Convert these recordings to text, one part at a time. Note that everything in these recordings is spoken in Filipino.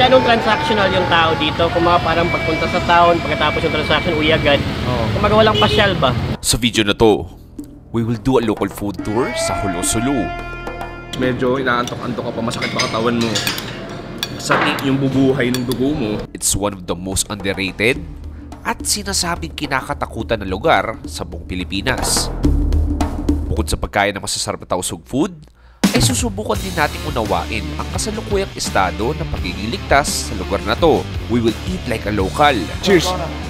masyadong transactional yung tao dito. Kung mga parang pagpunta sa town, pagkatapos yung transaction, uwi agad. Kung walang pasyal ba? Sa video na to, we will do a local food tour sa Jolo Sulu. Medyo inaantok-antok ka pa, masakit pa katawan mo. Sakit yung bubuhay ng dugo mo. It's one of the most underrated at sinasabing kinakatakutan na lugar sa buong Pilipinas. Bukod sa pagkain ng masasarap na tausog food, ay susubukan din natin unawain ang kasalukuyang estado ng pagiging ligtas sa lugar na to. We will eat like a local. Cheers!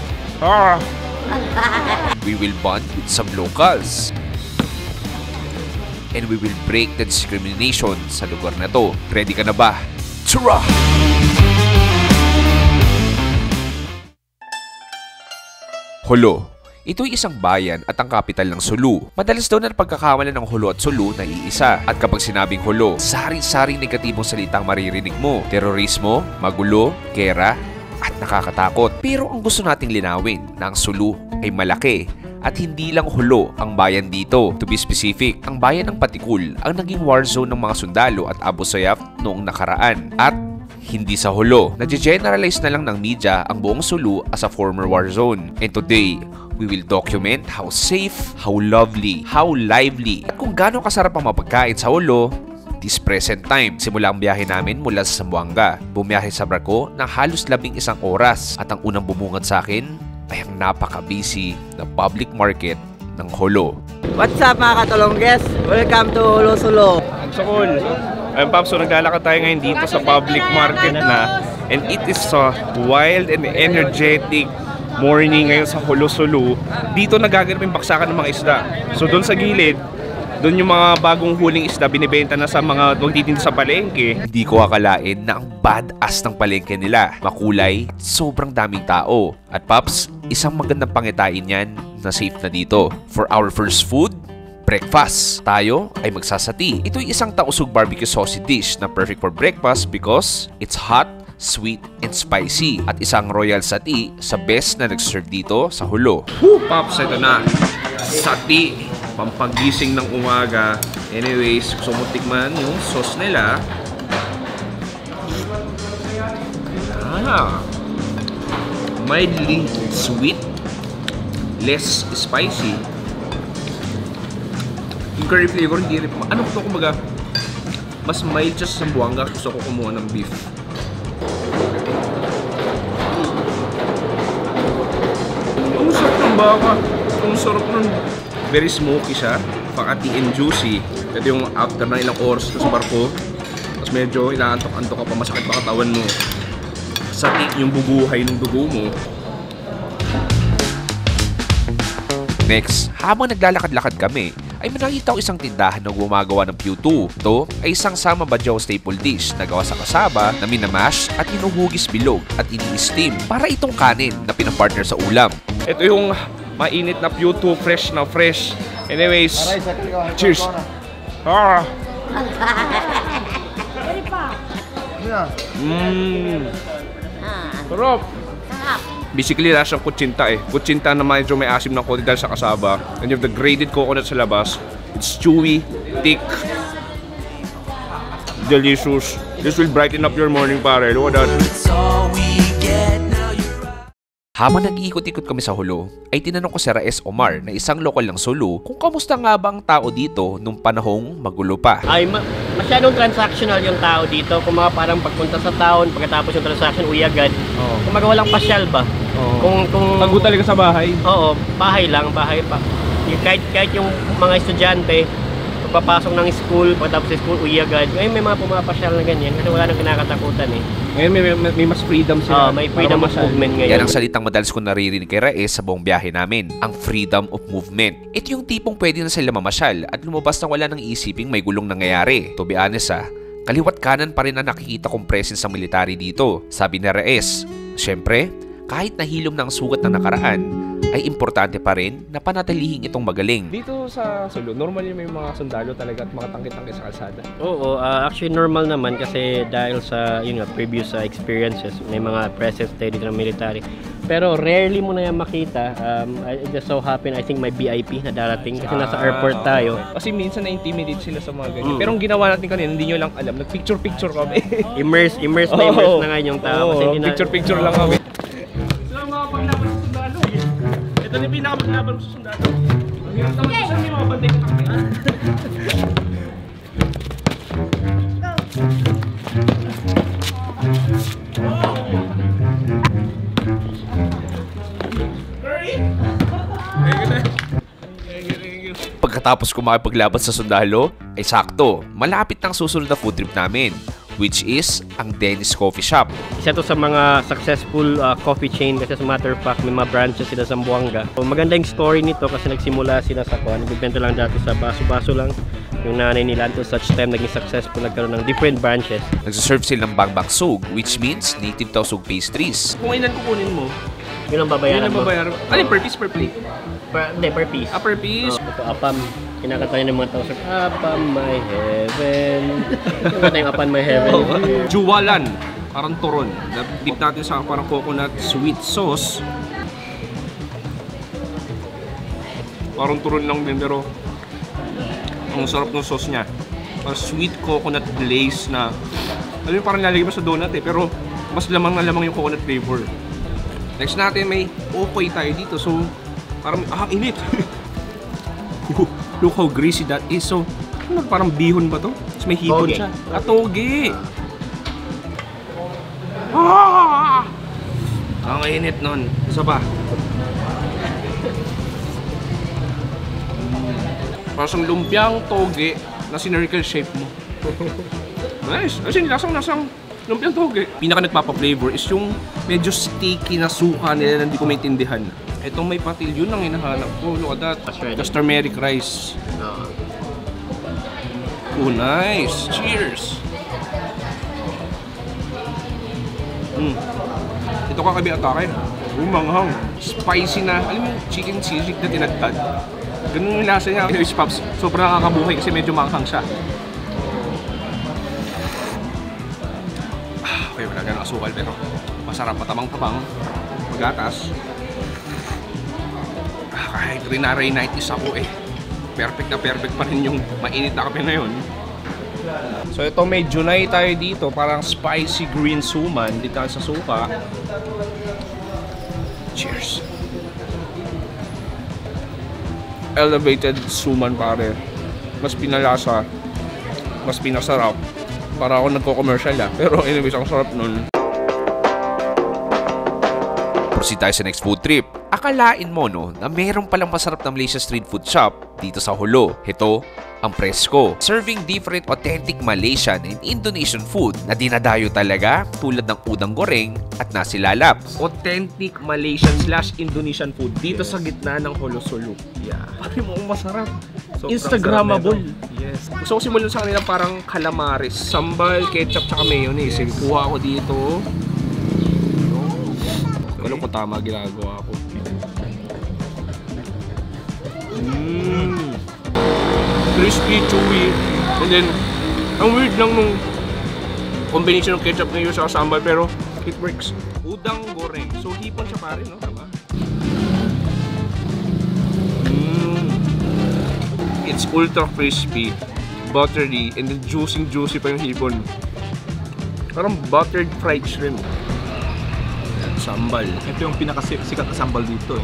We will bond with some locals. And we will break the discrimination sa lugar na to. Ready ka na ba? Tara! Jolo. Ito'y isang bayan at ang kapital ng Sulu. Madalas daw na pagkakamalan ng Jolo at Sulu na iisa. At kapag sinabing Jolo, saring-saring negatibong salitang maririnig mo. Terorismo, magulo, gera, at nakakatakot. Pero ang gusto nating linawin na ang Sulu ay malaki. At hindi lang Jolo ang bayan dito. To be specific, ang bayan ng Patikul ang naging war zone ng mga sundalo at Abu Sayyaf noong nakaraan. At hindi sa Jolo, na-generalize na lang ng media ang buong Sulu as a former war zone. And today, we will document how safe, how lovely, how lively, at kung gaano kasarap ang mapagkain sa Jolo this present time. Simula ang biyahe namin mula sa Zamboanga. Bumiyahe sa barko ng halos 11 oras at ang unang bumungad sa akin ay ang napaka-busy na public market ng Jolo. What's up mga katulongges? Welcome to Jolo Sulu. So cool. Ayun Pops, so naglalakad tayo ngayon dito sa public market na. And it is a wild and energetic morning ngayon sa Jolo Sulu. Dito nagaganap yung baksakan ng mga isda. So doon sa gilid, doon yung mga bagong huling isda binibenta na sa mga magtitinda sa palengke. Hindi ko akalain na ang badass ng palengke nila. Makulay, sobrang daming tao. At Pops, isang magandang pangitain yan na safe na dito. For our first food, breakfast. Tayo ay magsasati. Ito'y isang tausog barbecue sausage dish na perfect for breakfast because it's hot, sweet, and spicy. At isang royal sati sa best na nag-serve dito sa Jolo. Pops, ito na. Sati. Pampagising ng umaga. Anyways, gusto mo tikman yung sauce nila. Mildly sweet. Less spicy. Yung curry flavor, hindi rin. Ano ko kumbaga? Mas mild siya sa Zamboanga. Gusto ko kumuha ng beef. Ang sarap ng baka. Ang sarap ng very smoky siya. Pakati and juicy. Ito yung after na ilang oras sa barko. Tapos medyo inaantok-antok ka pa. Masakit pa katawan mo. Sakit yung bubuhay ng dugo mo. Next, habang naglalakad-lakad kami, ay nakita ko isang tindahan na gumagawa ng Piutu. Ito ay isang Sama Badyaw staple dish na gawa sa kasaba na minamash at hinuhugis bilog at ini-steam para itong kanin na pinapartner sa ulam. Ito yung mainit na Piutu, fresh na fresh. Anyways, cheers! Sarap! Basically, lasa siyang kutsinta eh. Kutsinta na medyo may asim ng konti dahil sa kasaba. And you have the grated coconut sa labas. It's chewy, thick, delicious. This will brighten up your morning, pare. Look at that. Habang nag-iikot-ikot kami sa Jolo, ay tinanong ko si Raes Omar na isang lokal ng Sulu kung kamusta nga ba ang tao dito nung panahong magulo pa. Ay masyadong transactional yung tao dito. Kung mga parang pagpunta sa town, pagkatapos yung transaction, uwi agad. Kung walang pasyal ba? Kung Tago talaga sa bahay. Oo, bahay lang, bahay pa. Kahit yung mga estudyante, pagpapasok ng school, pagkatapos sa school, uwi agad. Ngayon may mga pumapasyal na ganyan kasi wala nang kinakatakutan eh. Ngayon may mas freedom sila. May freedom of movement ngayon. Yan ang salitang madalas ko naririnig kay Raes sa buong biyahe namin, ang freedom of movement. Ito yung tipong pwede na sila mamasyal at lumabas nang wala nang isiping may gulong nangyayari. To be honest kaliwat kanan pa rin ang nakikita kong presence sa military dito. Sabi ni Raes, syempre, kahit nahilom na ang sugat ng nakaraan, ay importante pa rin na panatilihing itong magaling. Dito sa Sulu, normal yung may mga sundalo talaga at mga tangke-tangke sa kalsada. Oo, actually normal naman kasi dahil sa previous experiences, may mga presence tayo dito ng military. Pero rarely mo na yan makita. I just so happen, I think may VIP na darating kasi nasa airport tayo. Kasi minsan na-intimidate sila sa mga ganyan. Pero ang ginawa natin kanina, hindi nyo lang alam. Nag-picture-picture kami. Immerse na nga yung tao. Kasi hindi na... Picture-picture lang kami. So, mga paglaban sa sundalo. Ito na yung pinakapaglaban sa sundalo. Saan may mga bantay kami? Pagkatapos ko makipaglaban sa sundalo, ay sakto, malapit ng susunod na food trip namin, which is ang Dennis Coffee Shop. Isa to sa mga successful coffee chain kasi as a matter of fact may mga branches sila sa Buanga. So, maganda yung story nito kasi nagsimula sila sa nagbibenta lang dati sa baso-baso lang. Yung nanay nila until such time naging successful, nagkaroon ng different branches. Nagsaserve sila ng bangbang sug, which means native tausug pastries. Kung ilan kukunin mo, Yun ang babayaran mo. Ano yung per piece, per plate? Hindi, per piece. Per piece? Ito, apam. Kinakanta niya ng mga tao sa Apam my heaven. Kinakanta yung Apam my heaven. Juwalan. Parang turon. Dip natin sa parang coconut sweet sauce. Parang turon lang din pero ang sarap ng sauce niya. Parang sweet coconut glaze na alam mo parang lalagay mo sa donut pero mas lamang na lamang yung coconut flavor. Next natin may okoy tayo dito. So parang init. Look how greasy that is. So parang bihon ba to? Tapos may hipon siya. Toge. Ang init nun. Isa pa. Parang lumpiang toge na sinircle shape mo. Nice. Kasi lasang lumpiang toge. Pinaka nagpapa-flavor is yung medyo sticky na suka nila na hindi ko maintindihan. Itong may patil, yun ang hinahanap ko. Look at that. Just turmeric rice. Oh, nice. Cheers. Ito kakabi atake. Manghang. Spicy na. Alam mo, chicken sisig na tinadtad. Ganun yung lasa niya. Anyways, Pops, sobrang nakakabuhay kasi medyo manghang siya. Okay, wala ganang asukal pero masarap, patamang-tabang. Magatas. Kahit rina-rhinitis ako perfect na perfect pa rin yung mainit na kape na yun. So ito may junay tayo dito, parang spicy green suman dito sa suka. Cheers. Elevated suman pare. Mas pinalasa, mas pinasarap. Para ako nagko-commercial pero anyways, ang sarap nun. Proceed tayo sa next food trip. Akalain mo na meron palang masarap na Malaysia street food shop dito sa Jolo. Ito ang Presko, serving different authentic Malaysian and Indonesian food na dinadayo talaga tulad ng udang goreng at nasi lalap. Authentic Malaysian / Indonesian food dito sa gitna ng Jolo Sulu. Yeah. Pati mo masarap. Instagrammable. Yes. Gusto ko simulan sa kanila parang calamares, sambal, ketchup, tsaka mayonnaise. Kuha ako dito. Alam ko tama ginagawa ko. Crispy, chewy. And then, ang weird lang nung combination ng ketchup na yun sa sambal pero it works. Udang goreng. So, hipon siya pare, no? Tama? It's ultra crispy, buttery, and then juicy pa yung hipon. Parang buttered fried shrimp. Sambal. Ito yung pinakasikat na sambal dito.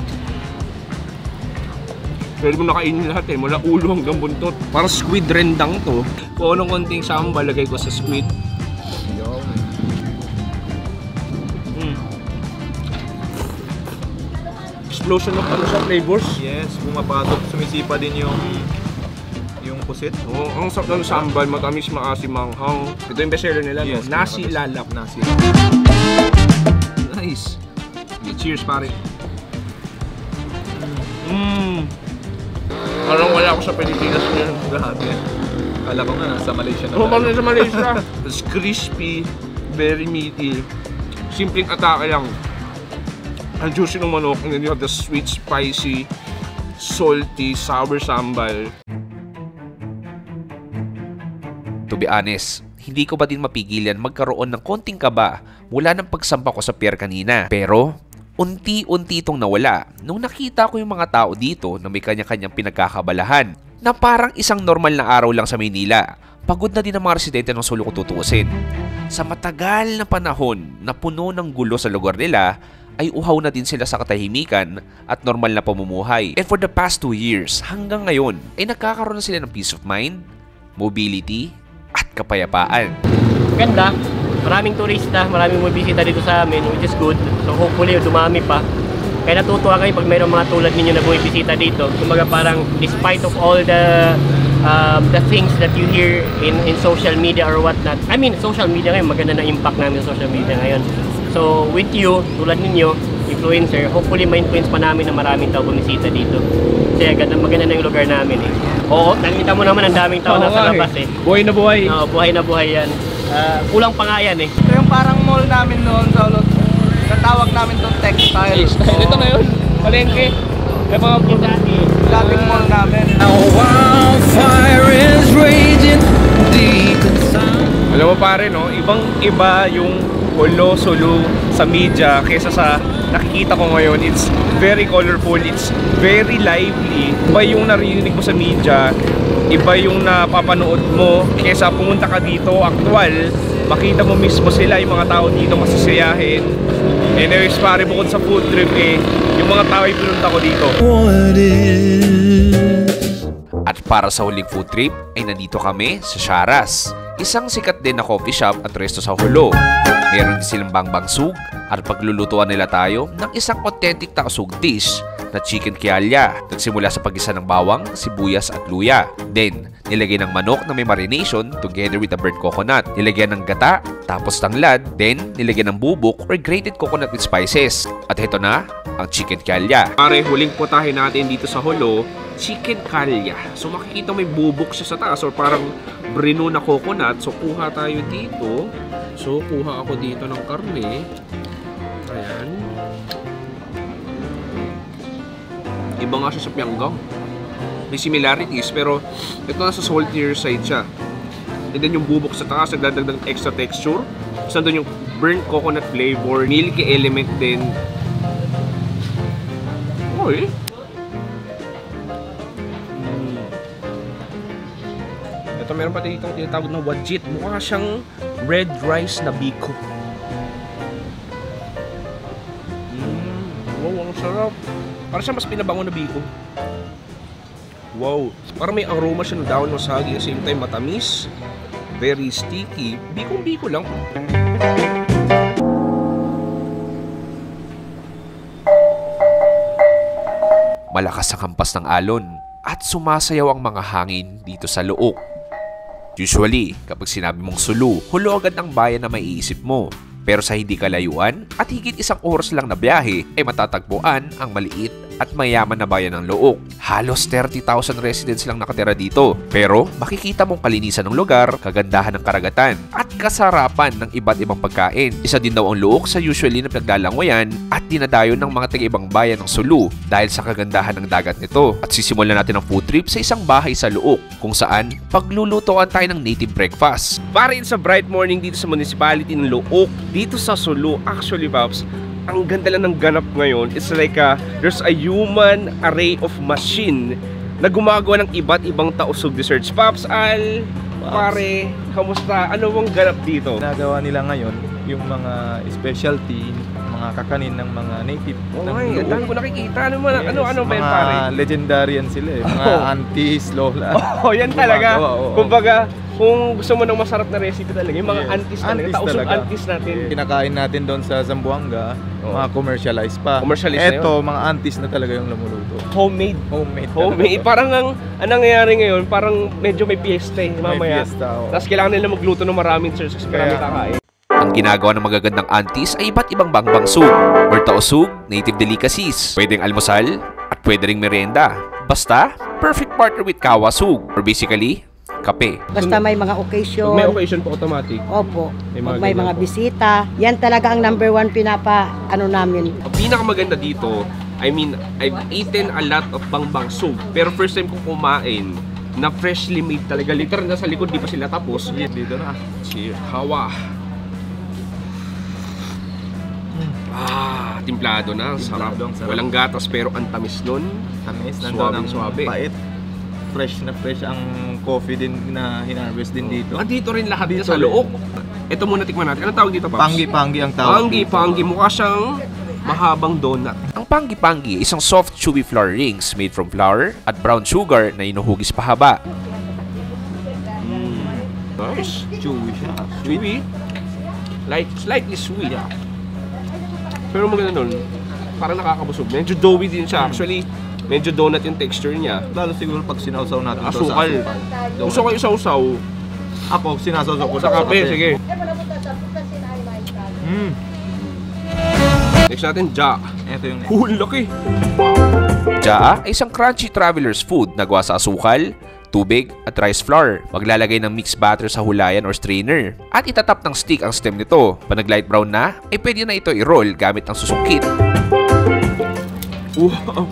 Pwede mo nakainin lahat mula ulo hanggang buntot. Parang squid rendang to. Kung anong konting sambal, lagay ko sa squid. Explosion of flavors. Yes, bumabagok, sumisipa din yung pusit. Oo, ang sarap ng sambal, matamis, maasim, manghang. Ito yung bestseller nila, yes, no? Nasi lalap. Nasi. Nice. Okay, cheers pare. Parang wala ako sa Pilipinas ngayon. Grabe. Kala ko nga nasa Malaysia na. Oo, parang nasa Malaysia. It's crispy, very meaty. Simpleng atake lang. Ang juicy ng manok, and then you have the sweet, spicy, salty, sour sambal. To be honest, hindi ko ba din mapigilan magkaroon ng konting kaba mula ng pagsampa ko sa pier kanina. Pero, Unti-unti itong nawala nung nakita ko yung mga tao dito na may kanya-kanyang pinagkakabalahan na parang isang normal na araw lang sa Maynila. Pagod na din ang mga residente ng Sulu kung tutuusin. Sa matagal na panahon na puno ng gulo sa lugar nila, ay uhaw na din sila sa katahimikan at normal na pamumuhay. And for the past 2 years, hanggang ngayon, ay nagkakaroon na sila ng peace of mind, mobility, at kapayapaan. Ganda. Maraming turista, maraming bumibisita dito sa amin, which is good. So hopefully dumami pa. Kaya natutuwa kayo pag mayroong mga tulad ninyo na bumibisita dito. Kumbaga parang despite of all the things that you hear in social media or whatnot. I mean, social media ngayon, maganda na impact namin sa social media ngayon. So with you, tulad ninyo, influencer, hopefully ma-influence pa namin na maraming tao bumisita dito. Kasi maganda na yung lugar namin eh. Oo, nakita mo naman ang daming tao nasa labas eh. Buhay na buhay. Oo, buhay na buhay yan. Kulang pa nga yan eh. Ito yung parang mall namin noon sa Ulot. Natawag namin itong textile. Ito na yun. Palengke. May mga Dating mall namin. Alam mo pare, no? Ibang-iba yung Hulo Sulu sa media kaysa sa nakikita ko ngayon. It's very colorful, it's very lively. Iba yung narinig mo sa media, iba yung napapanood mo kaysa pumunta ka dito, actual, makita mo mismo sila, yung mga tao dito masasiyahin. Anyways pare, bukod sa food trip yung mga tao yung pinunta ko dito. At para sa huling food trip ay nandito kami sa Sharas, isang sikat din na coffee shop at resto sa Hulo. Meron din silang bangbang-sug at paglulutuan nila tayo ng isang authentic tausug dish na chicken kialya. Nagsimula sa pag-isa ng bawang, sibuyas at luya. Then, nilagay ng manok na may marination together with the burnt coconut. Nilagyan ng gata, tapos tanglad. Then, nilagyan ng bubuk or grated coconut with spices. At ito na ang chicken kialya. Pare, huling putahe natin dito sa Hulo, chicken kalya. So makikita may bubok siya sa taas or parang brino na coconut. So kuha tayo dito. So kuha ako dito ng karne. Ayan. Iba nga siya sa pianggang. May similarities pero ito nasa saltier side siya. And then yung bubok sa taas nagdadagdag ng extra texture. Tapos nandun yung burnt coconut flavor, milky element din. Oy. Ito meron pa dito tinatawag na wajit. Mukha siyang red rice na biko. Wow, ang sarap. Parang siya mas pinabango na biko. Wow. Parang may aroma siya ng dahon ng saging. At same time matamis. Very sticky. Biko-biko lang. Malakas ang hampas ng alon at sumasayaw ang mga hangin dito sa Luok. Usually, kapag sinabi mong Sulu, Hulo agad ang bayan na maiisip mo. Pero sa hindi kalayuan at higit 1 oras lang na biyahe ay matatagpuan ang maliit at mayaman na bayan ng Luok. Halos 30,000 residents lang nakatira dito. Pero makikita mong kalinisan ng lugar, kagandahan ng karagatan at kasarapan ng iba't ibang pagkain. Isa din daw ang Luok sa usually na pinaglalangwayan at dinadayo ng mga taga-ibang bayan ng Sulu dahil sa kagandahan ng dagat nito. At sisimulan natin ang food trip sa isang bahay sa Luok kung saan paglulutuan tayo ng native breakfast. Para sa bright morning dito sa municipality ng Luok, dito sa Sulu, actually Pops, ang ganda lang ng ganap ngayon. It's like there's a human array of machine na gumagawa ng iba't ibang tausug desserts. Pops, Al, pare, kamusta? Ano bang ganap dito? Nagawa nila ngayon yung mga specialty, mga kakanin ng mga native ng Okay, ang dami Luok. ko nakikita. Ano ba yan, pare? Mga legendarian sila eh. Mga aunties, lola. Oh, yan talaga. Gumagawa, oo. Kumbaga, kung gusto mo ng masarap na recipe talaga, yung mga Yes. aunties talaga, Aunties tausog talaga. aunties natin. Kinakain natin doon sa Zamboanga, Oo. mga commercialized pa. Commercialized na Eto, mga aunties na talaga yung lumuluto. Homemade. Homemade. Homemade. talaga. Parang ang nangyayari ngayon, parang medyo may fiesta eh, May mamaya. fiesta, oo. Tapos kailangan nila magluto ng maraming desserts kasi marami Kaya- kakain. Ang ginagawa ng magagandang aunties ay iba't ibang bangbang-sug or tausug, native delicacies. Pwedeng almusal at pwede ring merienda. Basta, perfect partner with kawasug or basically, kape. Basta may mga occasion. Pag may occasion po automatic. Opo. May mga Pag may ganyan mga po. bisita. Yan talaga ang number 1 namin. Ang pinakamaganda dito, I mean, I've eaten a lot of bangbang soup. Pero first time ko kumain na freshly made talaga. Literal na sa likod, di pa sila tapos. Dito na. Si Hawa. Timplado na, sarap. Timplado, ang sarap. Walang gatas pero ang tamis nun. Tamis, Suwabe. Bait. Fresh na fresh ang coffee din na hinarvest din dito. Dito rin lahat Dito sa rin. Luok. Ito muna tikman natin. Anong tawag dito, Paps? Panggi ang tawag. Panggi. Mukha siyang mahabang donut. Ang panggi-panggi, isang soft chewy flour rings made from flour at brown sugar na inuhugis pahaba. Nice. Chewy siya. Chewy. Slightly sweet. Pero maganda nun, parang nakakabusog. Medyo doughy din siya. Actually, medyo donut yung texture niya. Lalo siguro pag sinawsaw natin ito sa Asukal. asukal. Gusto ko isaw-saw Ako, sinasawsaw ko sa kape. Sige. Next natin, ja. Ito yung Laki. Jaa ay isang crunchy traveler's food na gawa sa asukal, tubig at rice flour. Maglalagay ng mixed batter sa hulayan or strainer. At itatap ng stick ang stem nito. Pag nag-light brown na, ay pwede na ito i-roll gamit ang susungkit. Wow.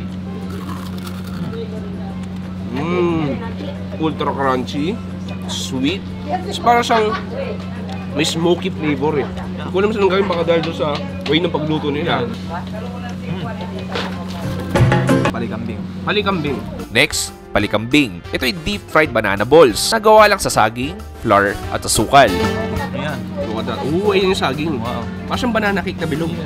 Ultra crunchy, sweet. It's para siyang may smoky flavor eh. Hindi ko alam saan gawin baka dahil doon sa way ng pagluto nila. Palikambing. Next, palikambing. Ito ay deep fried banana balls. Nagawa lang sa saging, flour at asukal. Ayan. Ayun yung saging. Wow. Parang banana cake na bilog.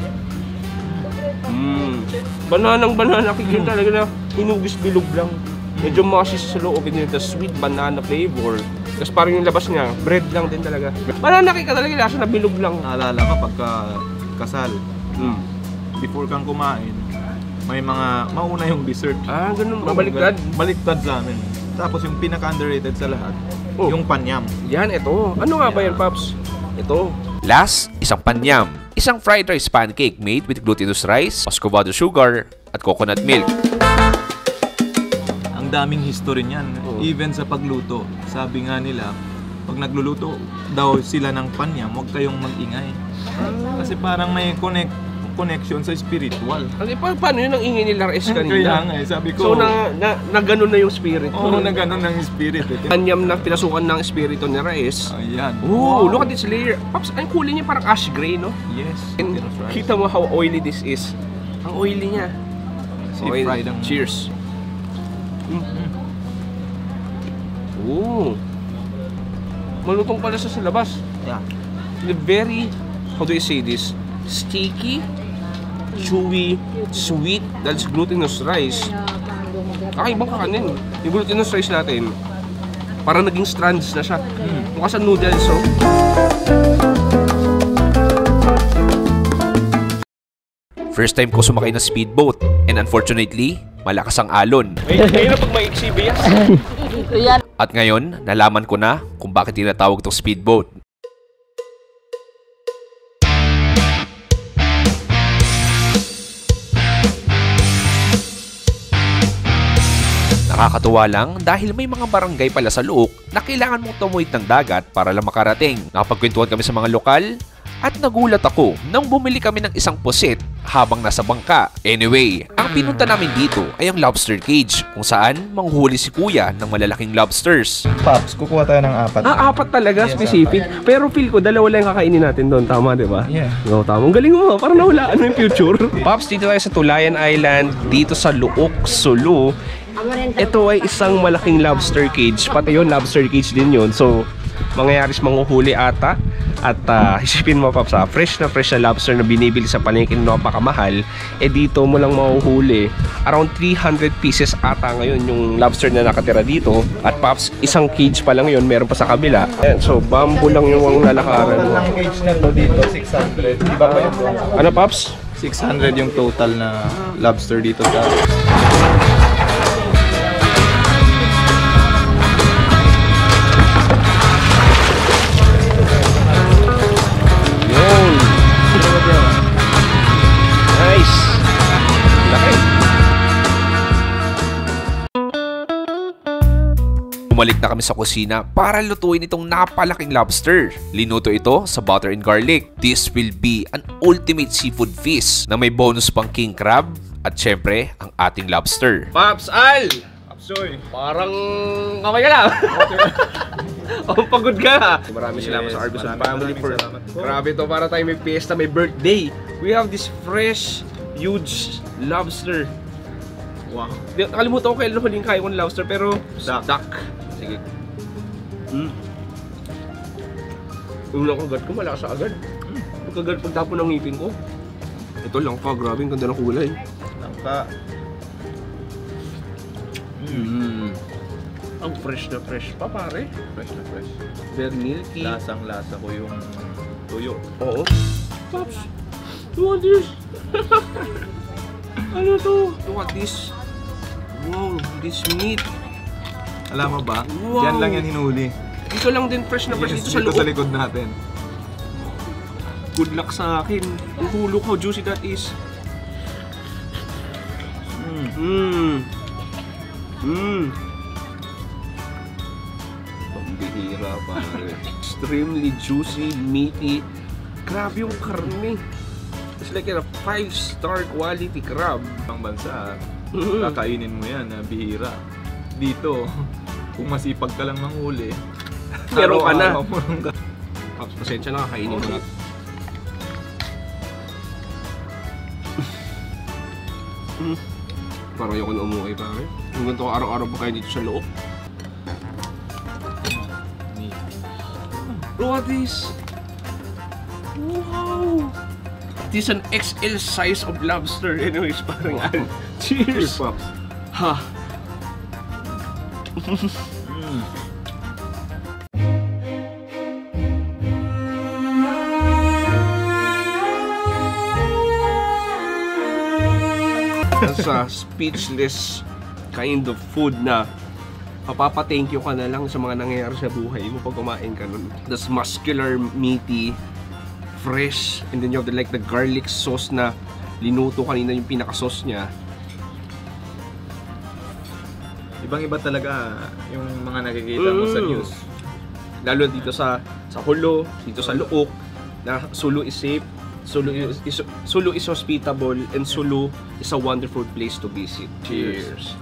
Banana cake yun talaga na hinugis bilog lang. Medyo mushy sa loob din yung sweet banana flavor. Tapos parang yung labas niya, bread lang din talaga. Banana cake ka talaga, lasa na bilog lang. Naalala ko pagka kasal, before kang kumain, may mga mauna yung dessert. Ganun. Mabaliktad. Baliktad sa amin. Tapos yung pinaka-underrated sa lahat, Oh. yung panyam. Yan, ito. Ano nga ba yan, Paps? Ito. Last, isang panyam. Isang fried rice pancake made with glutinous rice, muscovado sugar, at coconut milk. Ang daming history niyan. Even sa pagluto. Sabi nga nila, pag nagluluto daw sila ng panyam, huwag kayong mag-ingay. Kasi parang may connection sa spiritual. Kasi paano yun ang ingay nila Res kanina? Kaya nga sabi ko. So na ganun na yung spirit. na gano'n ng spirit. Kanyam na pinasukan ng espiritu ni Raes. Ayan. Look at this layer. Pops, ang kulay niya parang ash gray, no? Yes. And kita mo how oily this is. Ang oily niya. Si fried ang... Cheers. Malutong pala siya sa labas. Yeah. Very, how do you say this? Sticky, chewy, sweet, dahil sa glutinous rice. Kakaibang kakanin. Yung glutinous rice natin, parang naging strands na siya. Mukha sa noodles, so. First time ko sumakay ng speedboat, and unfortunately, malakas ang alon. Ngayon na pag may exhibit. At ngayon, nalaman ko na kung bakit tinatawag itong speedboat. Nakakatuwa lang dahil may mga barangay pala sa Luok na kailangan mong tumuwid ng dagat para lang makarating. Nakapagkwentuhan kami sa mga lokal at nagulat ako nang bumili kami ng isang pusit habang nasa bangka. Anyway, ang pinunta namin dito ay ang lobster cage kung saan manghuli si kuya ng malalaking lobsters. Pops, kukuha tayo ng 4. Apat talaga, specific. Pero feel ko, dalawa lang kakainin natin doon. Tama, di ba? Yeah. No, tama. Ang galing mo. Parang nahulaan mo yung future. Pops, dito tayo sa Tulayan Island. Dito sa Luok, Sulu. Ito ay isang malaking lobster cage. Pati yun, lobster cage din yun. So, mangyayaris manghuhuli ata. At isipin mo, Paps, fresh na lobster na binibili sa palengke na napakamahal. Dito mo lang mahuhuli. Around 300 pieces ata ngayon yung lobster na nakatira dito. At Paps, isang cage pa lang yun. Meron pa sa kabila. So, bamboo lang yung lalakaran mo. Ang cage na to dito, 600. Iba pa yun? Ano, Paps? 600 yung total na lobster dito sa... Nice! Laki! Bumalik na kami sa kusina para lutuin itong napalaking lobster. Linuto ito sa butter and garlic. This will be an ultimate seafood feast na may bonus pang king crab at syempre ang ating lobster. Paps, Al! Soy, Parang kamay ka lang. Oh, pagod ka. Maraming salamat sa Arbuson family for grabe to, para tayo may fiesta, may birthday. We have this fresh, huge lobster. Wow. Nakalimutan ko kailan huling kain ko ng lobster, pero duck. Sige. Unang kagat ko, malakas agad. Pagkagat pagtapon ng ngipin ko. Ito lang pa, grabe, ang ganda ng kulay. Langka. Ang fresh na fresh pa, pare. Fresh na fresh. Very milky. Lasang-lasa ko yung tuyo. Oo. Pops, look at this. Ano to? Look at this. Wow, this meat. Alam mo ba? Wow. Yan lang yan hinuli. Dito lang din fresh na fresh dito sa loob. Sa likod natin. Good luck sa akin. Ang hulog, how juicy that is. Pambihira, pare. Extremely juicy, meaty. Grabe yung karne. It's like a 5-star quality crab. Ang bansa, kakainin mo yan, bihira. Dito, kung masipag ka lang manghuli, meron ka na. Pops, pasensya na, kakainin mo na. Parang ayoko na umuwi, pare. Yung ganito araw-araw pa kayo dito sa loob. Look at this! Wow! This is an XL size of lobster. Anyways, parang cheers! Pops. Ha! That's a speechless kind of food na mapapa-thank you ka na lang sa mga nangyayari sa buhay mo pag kumain ka nun. That's muscular, meaty, fresh, and then you have the garlic sauce na linuto kanina yung pinaka-sauce niya. Ibang-iba talaga yung mga nakikita mo sa news. Lalo dito sa Hulo, dito sa Luok, na Sulu is safe, Sulu is hospitable, and Sulu is a wonderful place to visit. Cheers!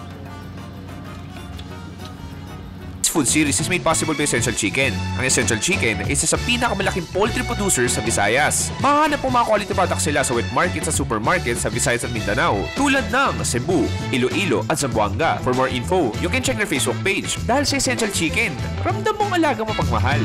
Food series is made possible by Essential Chicken. Ang Essential Chicken ay isa sa pinakamalaking poultry producer sa Visayas. Mahanap po mga quality products sila sa wet market sa supermarket sa Visayas at Mindanao, tulad ng Cebu, Iloilo at Zamboanga. For more info, you can check their Facebook page. Dahil sa Essential Chicken, ramdam mong alaga mapagmahal.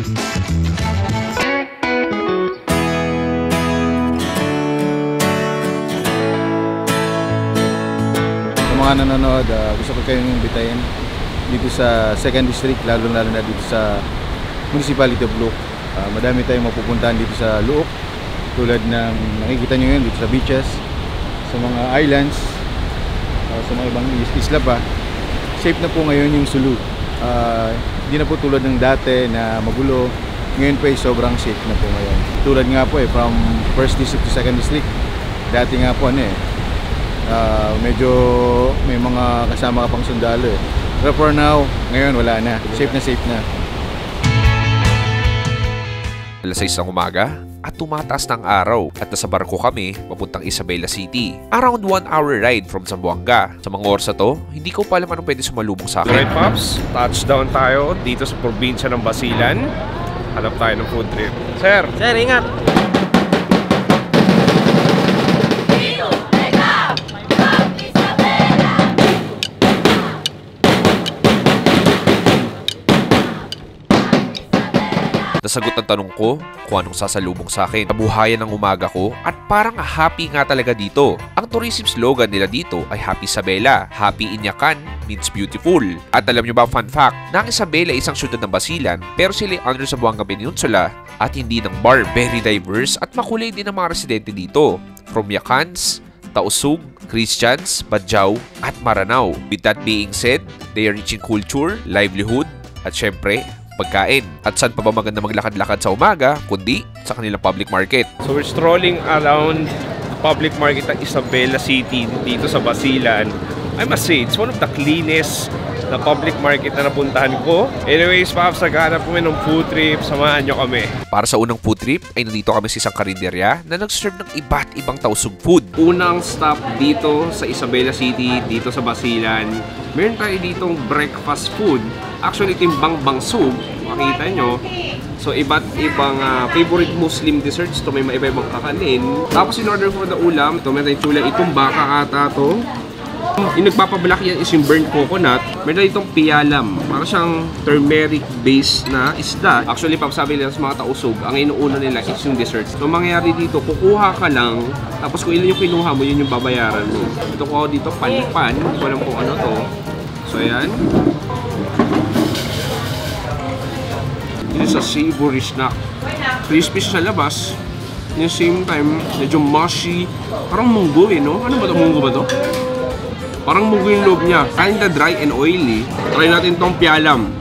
Sa mga nanonood, gusto ko kayong imbitahin dito sa 2nd District, lalo-lalo na dito sa Municipality of Luok. Madami tayong mapupuntahan dito sa Luok, tulad ng nakikita nyo ngayon dito sa beaches, sa mga islands, sa mga ibang isla pa. Safe na po ngayon yung Sulu. Hindi na po tulad ng dati na magulo. Ngayon po ay sobrang safe na po ngayon. Tulad nga po from 1st District to 2nd District, dati nga po medyo may mga kasama ka pang sundalo Pero for now, ngayon wala na. Safe na. Alas 6 ng umaga at tumataas ng araw at nasa barko kami papuntang Isabela City. Around 1 hour ride from Zamboanga. Sa mga oras na to, hindi ko pa alam anong pwede sumalubong sa akin. Alright Pops, touchdown tayo dito sa probinsya ng Basilan. Hanap tayo ng food trip. Sir, ingat! Nasagot ang tanong ko kung anong sasalubong sa akin. Kabuhayan ng umaga ko at parang happy nga talaga dito. Ang tourism slogan nila dito ay Happy Isabela. Happy Inyakan means beautiful. At alam nyo ba fun fact, na ang Isabela ay isang syudad ng Basilan pero sila ay under sa Zamboanga Peninsula at hindi ng bar. Very diverse at makulay din ang mga residente dito. From Yakans, Tausug, Christians, Badjao at Maranao. With that being said, they are rich in culture, livelihood at syempre pagkain. At saan pa ba maganda maglakad-lakad sa umaga kundi sa kanilang public market. So we're strolling around the public market ng Isabela City dito sa Basilan. I must say, it's one of the cleanest na public market na napuntahan ko. Anyways, Pops, naghahanap kami ng food trip. Samahan nyo kami. Para sa unang food trip ay nandito kami sa isang karinderya na nag-serve ng iba't ibang tausug food. Unang stop dito sa Isabela City, dito sa Basilan. Meron tayo ditong breakfast food. Actually, timbang bangsug. makita nyo. So, iba't ibang favorite Muslim desserts to. May iba-ibang kakanin. Tapos, in order for the ulam, ito, meron tayong chula. Itong baka ata to. Yung nagpapabalak yan is yung burnt coconut. Meron itong pialam. Para siyang turmeric-based na isda. Actually, papasabi nila sa mga tausog, ang inuuna nila is yung dessert. So, mangyayari dito, kukuha ka lang. Tapos, kung ilan yung kinuha mo, yun yung babayaran mo. Ito ko dito, pan-pan. Hindi ko alam kung ano to. So, ayan. Ito sa savory snack. Crispy siya sa labas. At the same time, medyo mushy. Parang munggo no? Ano ba ito? Munggo ba ito? Parang munggo yung loob niya. Kinda dry and oily. Try natin tong pialam.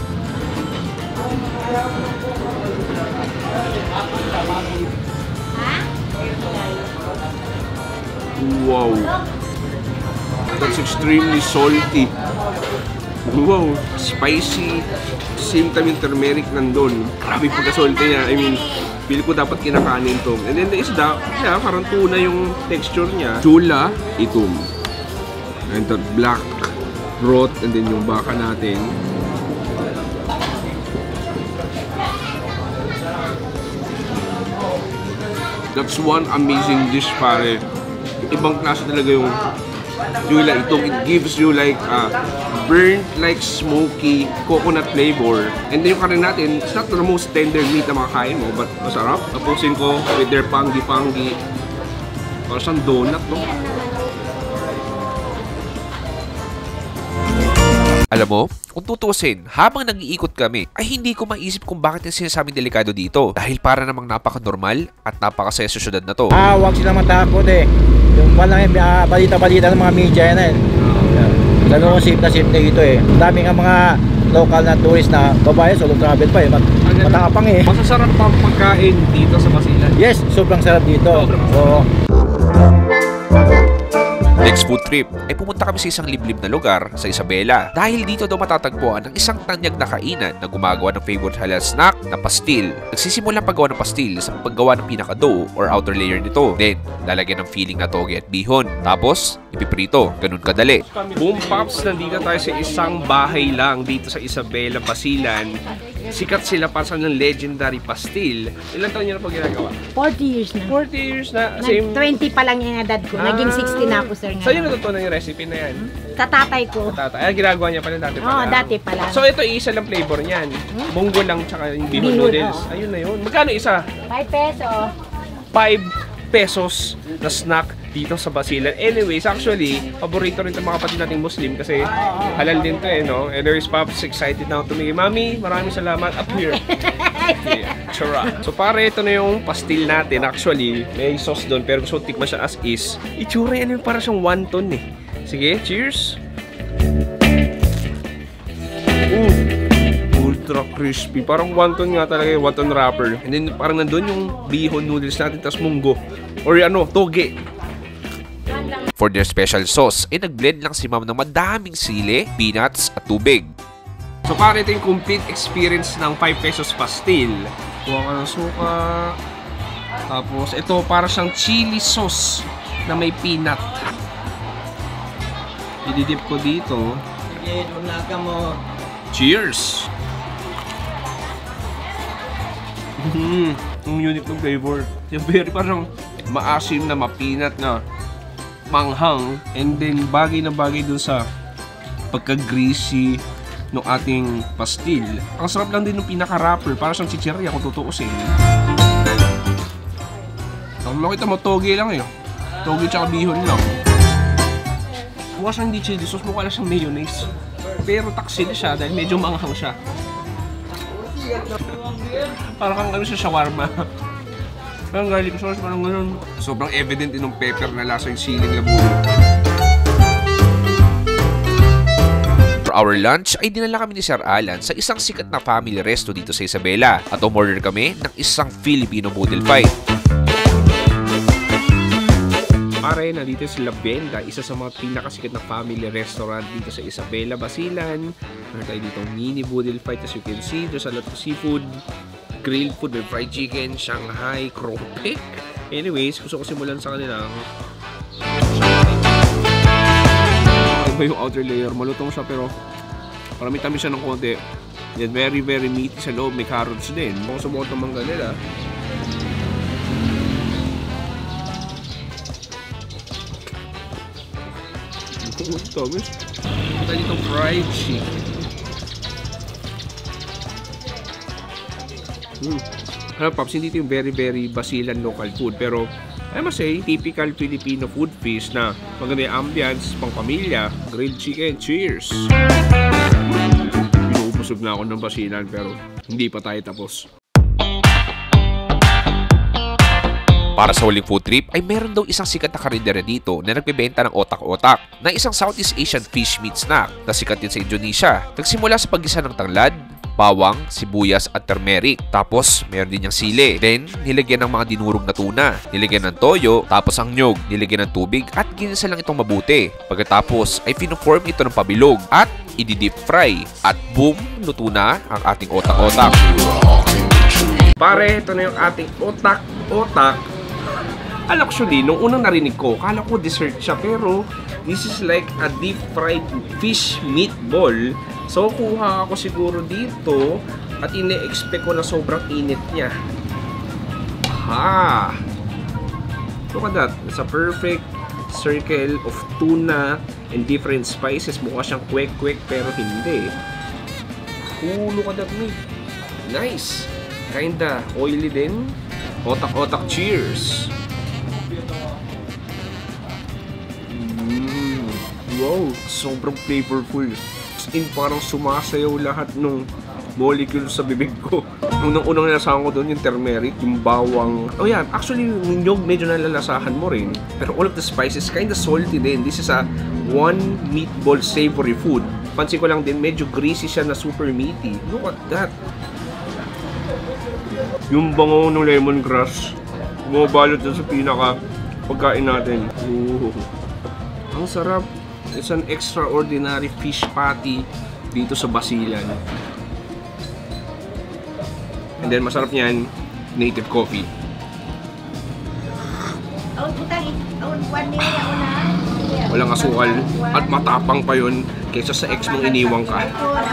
Wow. That's extremely salty. Wow. Spicy. Same time yung turmeric nandun. Grabe pagka-salty niya. I mean, feel ko dapat kinakanin to. And then the isda, yeah, parang tuna yung texture niya. Chula, itum. And the black broth, and then yung baka natin. That's one amazing dish, pare. Ibang klase talaga yung chula itum. It gives you like burnt, like smoky coconut flavor. And then yung karin natin, it's not the most tender meat na makakain mo, but masarap. Tapusin ko with their pangi-pangi. Parang siyang donut, no? Alam mo, kung tutusin, habang nag-iikot kami, ay hindi ko maisip kung bakit yung sinasabing delikado dito. Dahil para namang napaka-normal at napakasaya sa syudad na to. Huwag sila matakot eh. Yung walang balita-balita ng mga media yan eh. Ganun safe na dito eh. Dami nga mga local na tourist na babae, solo travel pa eh. Matapang eh. Masasarap pa ang pagkain dito sa Basilan. Yes, sobrang sarap dito. So, Next food trip ay pumunta kami sa isang liblib na lugar sa Isabela. Dahil dito daw matatagpuan ang isang tanyag na kainan na gumagawa ng favorite halal snack na pastil. Nagsisimula ang paggawa ng pastil sa paggawa ng pinaka-dough or outer layer nito. Then, lalagyan ng filling na toge at bihon. Tapos, ipiprito. Ganun kadali. Boom Pops, nandito tayo sa isang bahay lang dito sa Isabela, Basilan. Sikat sila para sa ng legendary pastil. Ilan taon niyo na po ginagawa? 40 years na. 40 years na. Same. 20 pa lang yung edad ko. Naging 60 na ako, sir. Sa'yo natutunan yung recipe na yan? Sa tatay ko. Ay, ginagawa niya pala dati pa lang. Dati pa lang. So, ito isa lang flavor niyan. Munggo lang tsaka yung bihon noodles. Ayun na yun. Magkano isa? 5 peso. 5 pesos na snack dito sa Basilan. Anyways, actually, paborito rin ng mga kapatid nating Muslim kasi halal din to eh, no? And there is Pops excited now to me. Mami, maraming salamat. Up here. Yeah, chara. So pare, ito na yung pastil natin. Actually, may sauce doon pero gusto tikman siya as is. Itsura yan yung para siyang wonton eh. Sige, cheers! Ultra crispy. Parang wonton nga talaga yung wonton wrapper. And then parang nandun yung bihon noodles natin tas munggo. Or ano, toge. For their special sauce, ay nag-blend lang si ma'am ng madaming sili, peanuts at tubig. So pare, ito yung complete experience ng 5 pesos pastil. Kuha ka ng suka. Tapos ito para siyang chili sauce na may peanut. Ididip ko dito. Cheers! Ang unique ng flavor. Yung very parang maasim na mapinat na manghang. And then bagay na bagay dun sa pagka-greasy ng ating pastil. Ang sarap lang din ng pinaka-wrapper. Para siyang chichirya kung tutuusin. Ang makita mo, toge lang eh. Toge tsaka bihon lang. Mukha siyang hindi chili sauce, mukha lang siyang mayonnaise. Pero taksil siya dahil medyo manghang siya. Parang kang ano sa shawarma. Parang garlic sauce, parang ganun. Sobrang evident din ng pepper na lasa yung siling laburo. For our lunch ay dinala kami ni Sir Alan sa isang sikat na family resto dito sa Isabela at umorder kami ng isang Filipino boodle fight. Pare, nandito si La Benda, isa sa mga pinakasikat na family restaurant dito sa Isabela, Basilan. Meron tayo dito mini boodle fight as you can see. There's a lot of seafood, grilled food, with fried chicken, Shanghai, crawfish. Anyways, gusto ko simulan sa kanila. Iba yung outer layer. Malutong siya pero parang may tamis siya ng konti. Yan, very meaty sa loob. May carrots din. Kung sa mga mangga nila. Ito, miss. Ito ditong fried chicken. Alam, Pops, hindi ito yung very basilan local food. Pero, I must say, typical Filipino food feast na maganda yung ambience, pang pamilya, grilled chicken, cheers! Binubusog na ako ng basilan pero hindi pa tayo tapos. Para sa huling food trip ay meron daw isang sikat na karindera dito na nagbebenta ng otak-otak na isang Southeast Asian fish meat snack na sikat din sa Indonesia. Nagsimula sa paggisa ng tanglad, bawang, sibuyas at turmeric. Tapos meron din niyang sili. Then nilagyan ng mga dinurog na tuna, nilagyan ng toyo, tapos ang nyog, nilagyan ng tubig at ginisa lang itong mabuti. Pagkatapos ay fino-form ito ng pabilog at i-deep fry. At boom, luto na ang ating otak-otak. Pare, ito na yung ating otak-otak. Actually, nung unang narinig ko, kala ko dessert siya, pero this is like a deep fried fish meatball. So, kuha ako siguro dito at ine-expect ko na sobrang init niya. Aha! Look at that. It's a perfect circle of tuna and different spices. Mukha siyang kwek-kwek pero hindi. Look at that meat. Nice! Kinda oily din. Otak-otak, cheers! Wow, sobrang flavorful. In parang sumasayaw lahat ng molecule sa bibig ko. Nung unang nalasahan ko doon yung turmeric, yung bawang. Oh yan, actually yung nyog medyo nalalasahan mo rin. Pero all of the spices kinda salty din. This is a one meatball savory food. Pansin ko lang din medyo greasy siya na super meaty. Look at that. Yung bango ng lemongrass, bumabalot dun sa pinaka pagkain natin. Ooh. Ang sarap. It's an extraordinary fish patty dito sa Basilan. And then masarap niyan, native coffee. Walang asukal at matapang pa yun kaysa sa ex mong iniwang ka.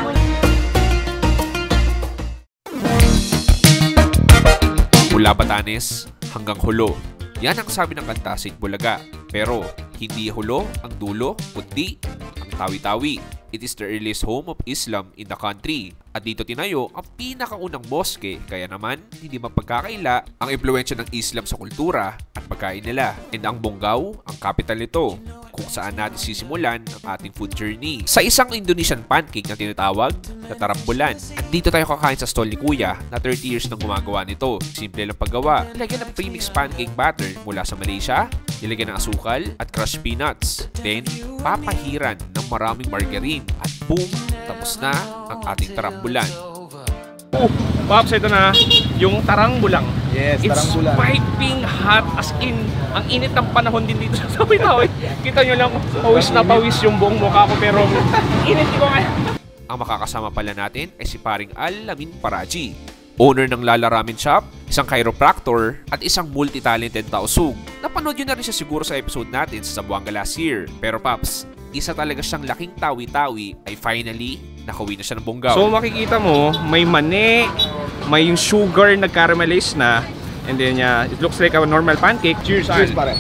Mula Batanes hanggang Hulo. Yan ang sabi ng kanta Sig Bulaga. Pero hindi hulo ang dulo, kundi ang Tawi-Tawi. It is the earliest home of Islam in the country. At dito tinayo ang pinakaunang moske, kaya naman hindi mapagkakaila ang impluwensya ng Islam sa kultura at pagkain nila. And ang Bonggao, ang capital nito, kung saan natin sisimulan ang ating food journey. Sa isang Indonesian pancake na tinatawag na tarambulan. At dito tayo kakain sa stall ni Kuya na 30 years nang gumagawa nito. Simple lang paggawa. Nilagyan ng premix pancake batter mula sa Malaysia, nilagyan ng asukal at crushed peanuts. Then, papahiran ng maraming margarine. At boom, tapos na ang ating tarambulan. Pops, ito na yung tarangbulang. Yes, It's tarangbulan. piping hot, as in, ang init ng panahon din dito sa Tawi-Tawi. Kita nyo lang, pawis na pawis yung buong mukha ko, pero init ko kaya. Ang makakasama pala natin ay si paring Al-Lamin Paraji, owner ng Lala Ramen Shop, isang chiropractor, at isang multi-talented tausug. Napanood nyo na rin siya siguro sa episode natin sa Zamboanga last year. Pero Paps, isa talaga siyang laking tawi-tawi ay finally nakauwi na siya ng Bonggao. So makikita mo, may mani, may yung sugar na caramelize na, and then it looks like a normal pancake. Cheers! Cheers, pare.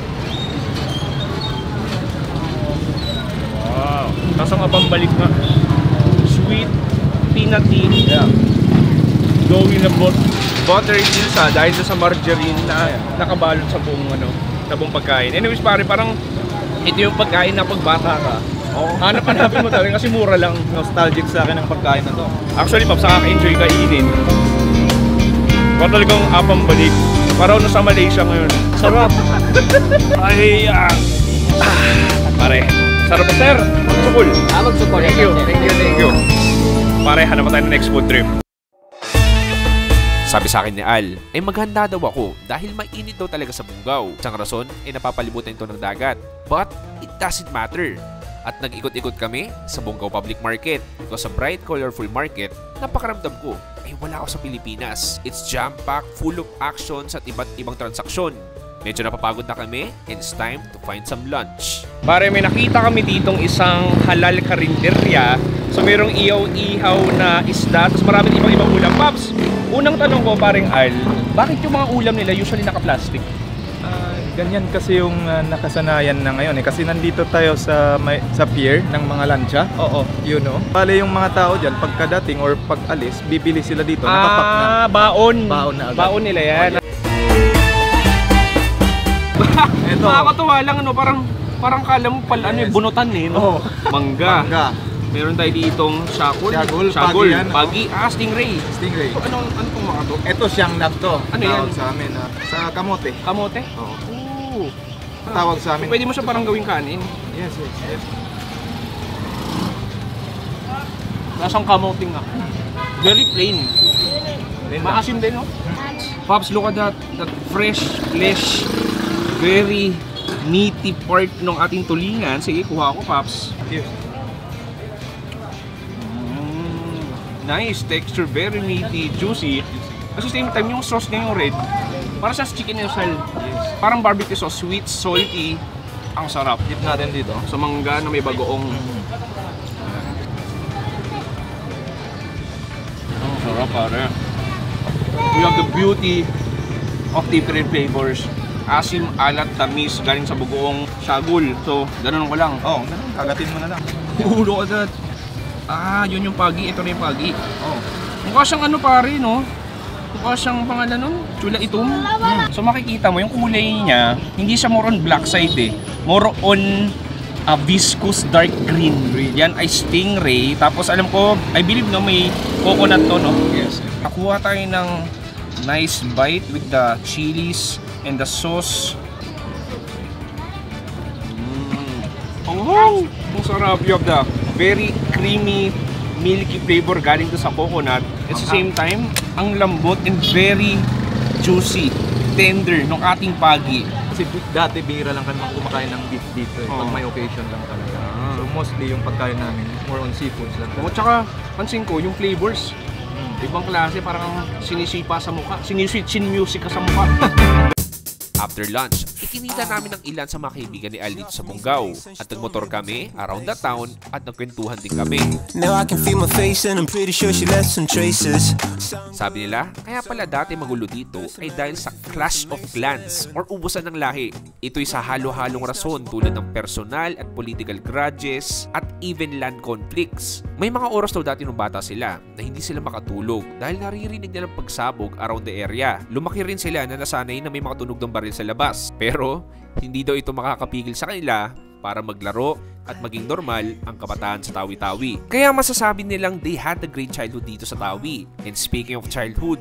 Wow! Tapos ang pambalik na sweet, peanutty, Yeah. going na buttery siya dahil sa margarine na nakabalot sa buong sa buong pagkain. Anyways pare, parang ito yung pagkain na pagbata ka. Hanap-hanapin mo talaga kasi mura lang. Nostalgic sa akin ang pagkain na to. Actually, Pops, nakaka-enjoy kainin. Parang talagang apang balik. Parang nasa Malaysia ngayon. Sarap! Ay, pare, sarap pa, sir! Magsukul! Magsukul. Thank you. Pare, hanap tayo ng next food trip. Sabi sa akin ni Al, ay maghanda daw ako dahil mainit daw talaga sa Bonggao. Isang rason ay napapalibutan ito ng dagat. But it doesn't matter. At nag-ikot-ikot kami sa Bonggao Public Market. It was a bright, colorful market. Napakaramdam ko, ay wala ako sa Pilipinas. It's jam-packed, full of actions at iba't ibang transaksyon. Medyo napapagod na kami and it's time to find some lunch. Pare, may nakita kami ditong isang halal karinderya So merong ihaw-ihaw na isda, tapos maraming ibang-ibang ulam. Paps, unang tanong ko paring Al, bakit yung mga ulam nila usually naka-plastic? Ganyan kasi yung nakasanayan na ngayon eh. Kasi nandito tayo sa pier ng mga lancha. Oo. You know. Bale yung mga tao dyan, pagkadating or pag-alis, bibili sila dito. Nakapak na. Baon. Baon na agad. Baon nila yan. Ito. Nakakatuwa lang, ano, parang kala mo pala, ano, bunutan eh, no? Mangga. Meron tayo ditong shagul, pagi, stingray. Stingray. So, ano pong mga to? Ito siyang nab to. Ano yan? Sa amin, sa kamote. Kamote? Oo. Oo. Tawag sa amin. Pwede mo siya parang gawing kanin. Yes. Lasang kamote nga. Very plain. Maasim din, no? Pops, look at that fresh flesh. Very meaty part ng ating tulingan. Sige, kuha ko, Pops. Yes. Nice texture, very meaty, juicy. At the same time, yung sauce niya yung red, para sa chicken noodle. Yes. Parang barbecue sauce, sweet, salty. Ang sarap. Dip natin dito. Sa mangga na may bagoong. Ang sarap, pare. We have the beauty of different flavors. Asim, alat, tamis, galing sa bagoong shagul. So, ganun ko lang. Oh, ganun. Kagatin mo na lang. Ulo agad. Yun yung pagi. Ito na yung pagi. Oh. Mukha siyang ano pare, no? Mukha siyang pangalan nun, chula itom. So makikita mo, yung kulay niya, hindi siya more on black side eh. More on viscous dark green. Yan ay stingray. Tapos alam ko, I believe no, may coconut to, no? Yes. Nakuha tayo ng nice bite with the chilies and the sauce. Oh, ang sarap. You have the very creamy, milky flavor galing to sa coconut. At the same time, ang lambot and very juicy, tender ng ating pagi. Kasi dati bihira lang kami kumakain ng beef dito eh. Pag may occasion lang talaga. So mostly yung pagkain namin, more on seafoods lang. At saka, pansin ko, yung flavors, ibang klase, parang sinisipa sa mukha, sinmusic ka sa mukha. After lunch, ikinita namin ang ilan sa mga kaibigan ni Al dito sa Bungaw at nagmotor kami around the town at nagkwentuhan din kami. Now I can feel my face and I'm pretty sure she left some traces. Sabi nila, kaya pala dati magulo dito ay dahil sa clash of clans or ubusan ng lahi. Ito'y sa halo-halong rason tulad ng personal at political grudges at even land conflicts. May mga oras daw dati nung bata sila na hindi sila makatulog dahil naririnig nilang pagsabog around the area. Lumaki rin sila na nasanay na may mga tunog ng baril sa labas. Pero hindi daw ito makakapigil sa kanila para maglaro at maging normal ang kabataan sa Tawi-Tawi. Kaya masasabi nilang they had a great childhood dito sa Tawi. And speaking of childhood,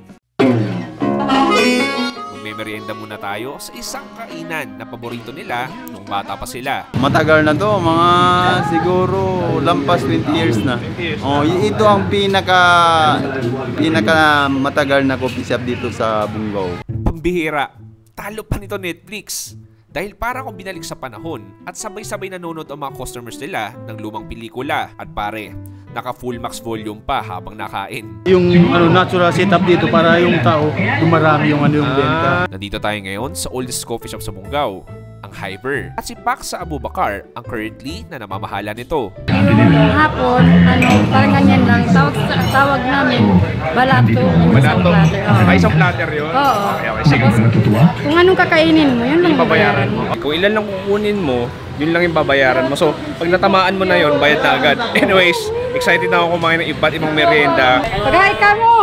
magme-merienda muna tayo sa isang kainan na paborito nila nung bata pa sila. Matagal na to, mga siguro lampas 20 years na. Oh, ito ang pinaka matagal na coffee shop dito sa Bungaw. Pambihira, talo pa nito Netflix. Dahil para kung binalik sa panahon at sabay-sabay nanonood ang mga customers nila ng lumang pelikula. At pare, naka full max volume pa habang nakain. Yung natural setup dito para yung tao, dumarami yung yung benta. Nandito tayo ngayon sa oldest coffee shop sa Bungaw, ang Hyper. At si Paksa Abubakar ang currently na namamahala nito. Yung hapon, parang ganyan lang. Tawag namin, balato. Balato? Ay, isang platter yun? Oo. Okay, sige. Kung anong kakainin mo, yun lang babayaran mo. Kung ilan lang kukunin mo, yun lang yung babayaran mo. So, pag natamaan mo na yun, bayad na agad. Anyways, excited na ako kumain ng iba't ibang merienda. Pagkain ka mo!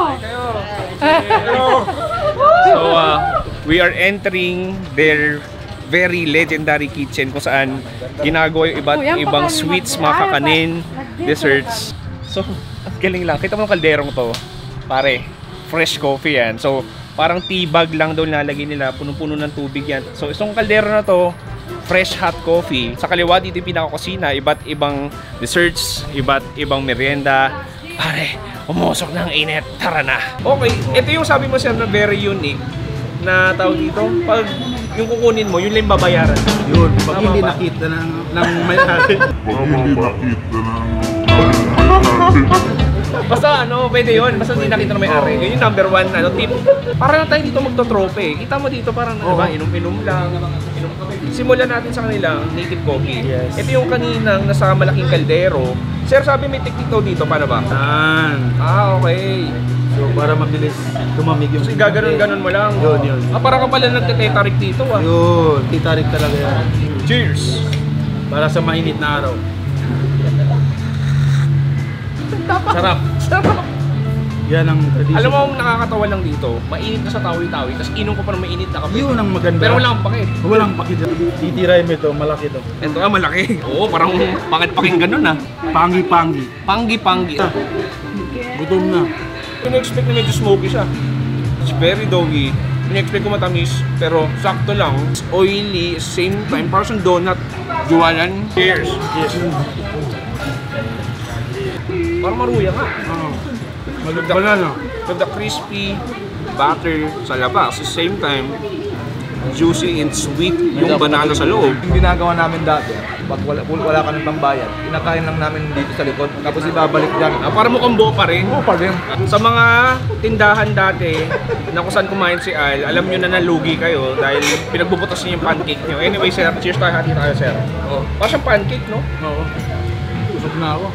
So, we are entering their very legendary kitchen kung saan ginagawa yung iba't ibang sweets, mga kakanin, desserts. So, ang galing lang. Kita mo yung kalderong to. Pare, fresh coffee yan. So, parang tea bag lang daw nilalagay nila. Punong-puno ng tubig yan. So, itong kaldero na to, fresh hot coffee. Sa kaliwa dito yung pinaka-kusina, iba't ibang desserts, iba't ibang merienda. Pare, umusok ng init. Tara na. Okay, ito yung sabi mo sir na very unique na tawag dito. Pag yung kukunin mo, yun lang yung babayaran. Yun, pag hindi nakita ng may-ari. Basta ano, pwede yun. Basta hindi nakita na may-ari. Yun yung number one tip. Para na tayo dito magtotrope eh. Kita mo dito parang diba, inom-inom lang. Simulan natin sa kanila, native coffee. Yes. Ito yung kaninang nasa malaking kaldero. Sir, sabi may technique daw dito. Paano ba? Okay. So para mabilis tumamig yung... So gaganon-ganon mo lang. Yun. Para ka pala nagtetetarik dito ah. Yun, titarik talaga yan. Cheers! Para sa mainit na araw. Sarap. Yan ang tradition. Alam mo ang nakakatawa lang dito, mainit ka sa tawi-tawi, tapos inom ko pa ng mainit na kape. Yun ang maganda. Pero wala kang pakit. Walang pakit. Titiray mo ito, malaki ito. Ito malaki. Oo, parang pakit-pakit ganun ah. Panggi-panggi. Panggi-panggi. Gutom na. Pina-expect na medyo smoky siya. It's very doughy. Pina-expect ko matamis, pero sakto lang. It's oily, same time. Parang siyang donut. Juwalan. Cheers! Yes. Parang maruya ka. Banana. So the crispy butter sa labas. At the same time, juicy and sweet yung banana sa loob. Yung ginagawa namin dati, pag wala ka ng pambayad, kinakain lang namin dito sa likod, tapos ibabalik dyan. Para mukhang buo pa rin. Oo pa rin. Sa mga tindahan dati na kung saan kumain si Al, alam nyo na nalugi kayo dahil pinagbubutas niyo yung pancake nyo. Anyway, sir, cheers tayo, hati tayo, sir. Parang siyang pancake, no? Oo. Busog na ako.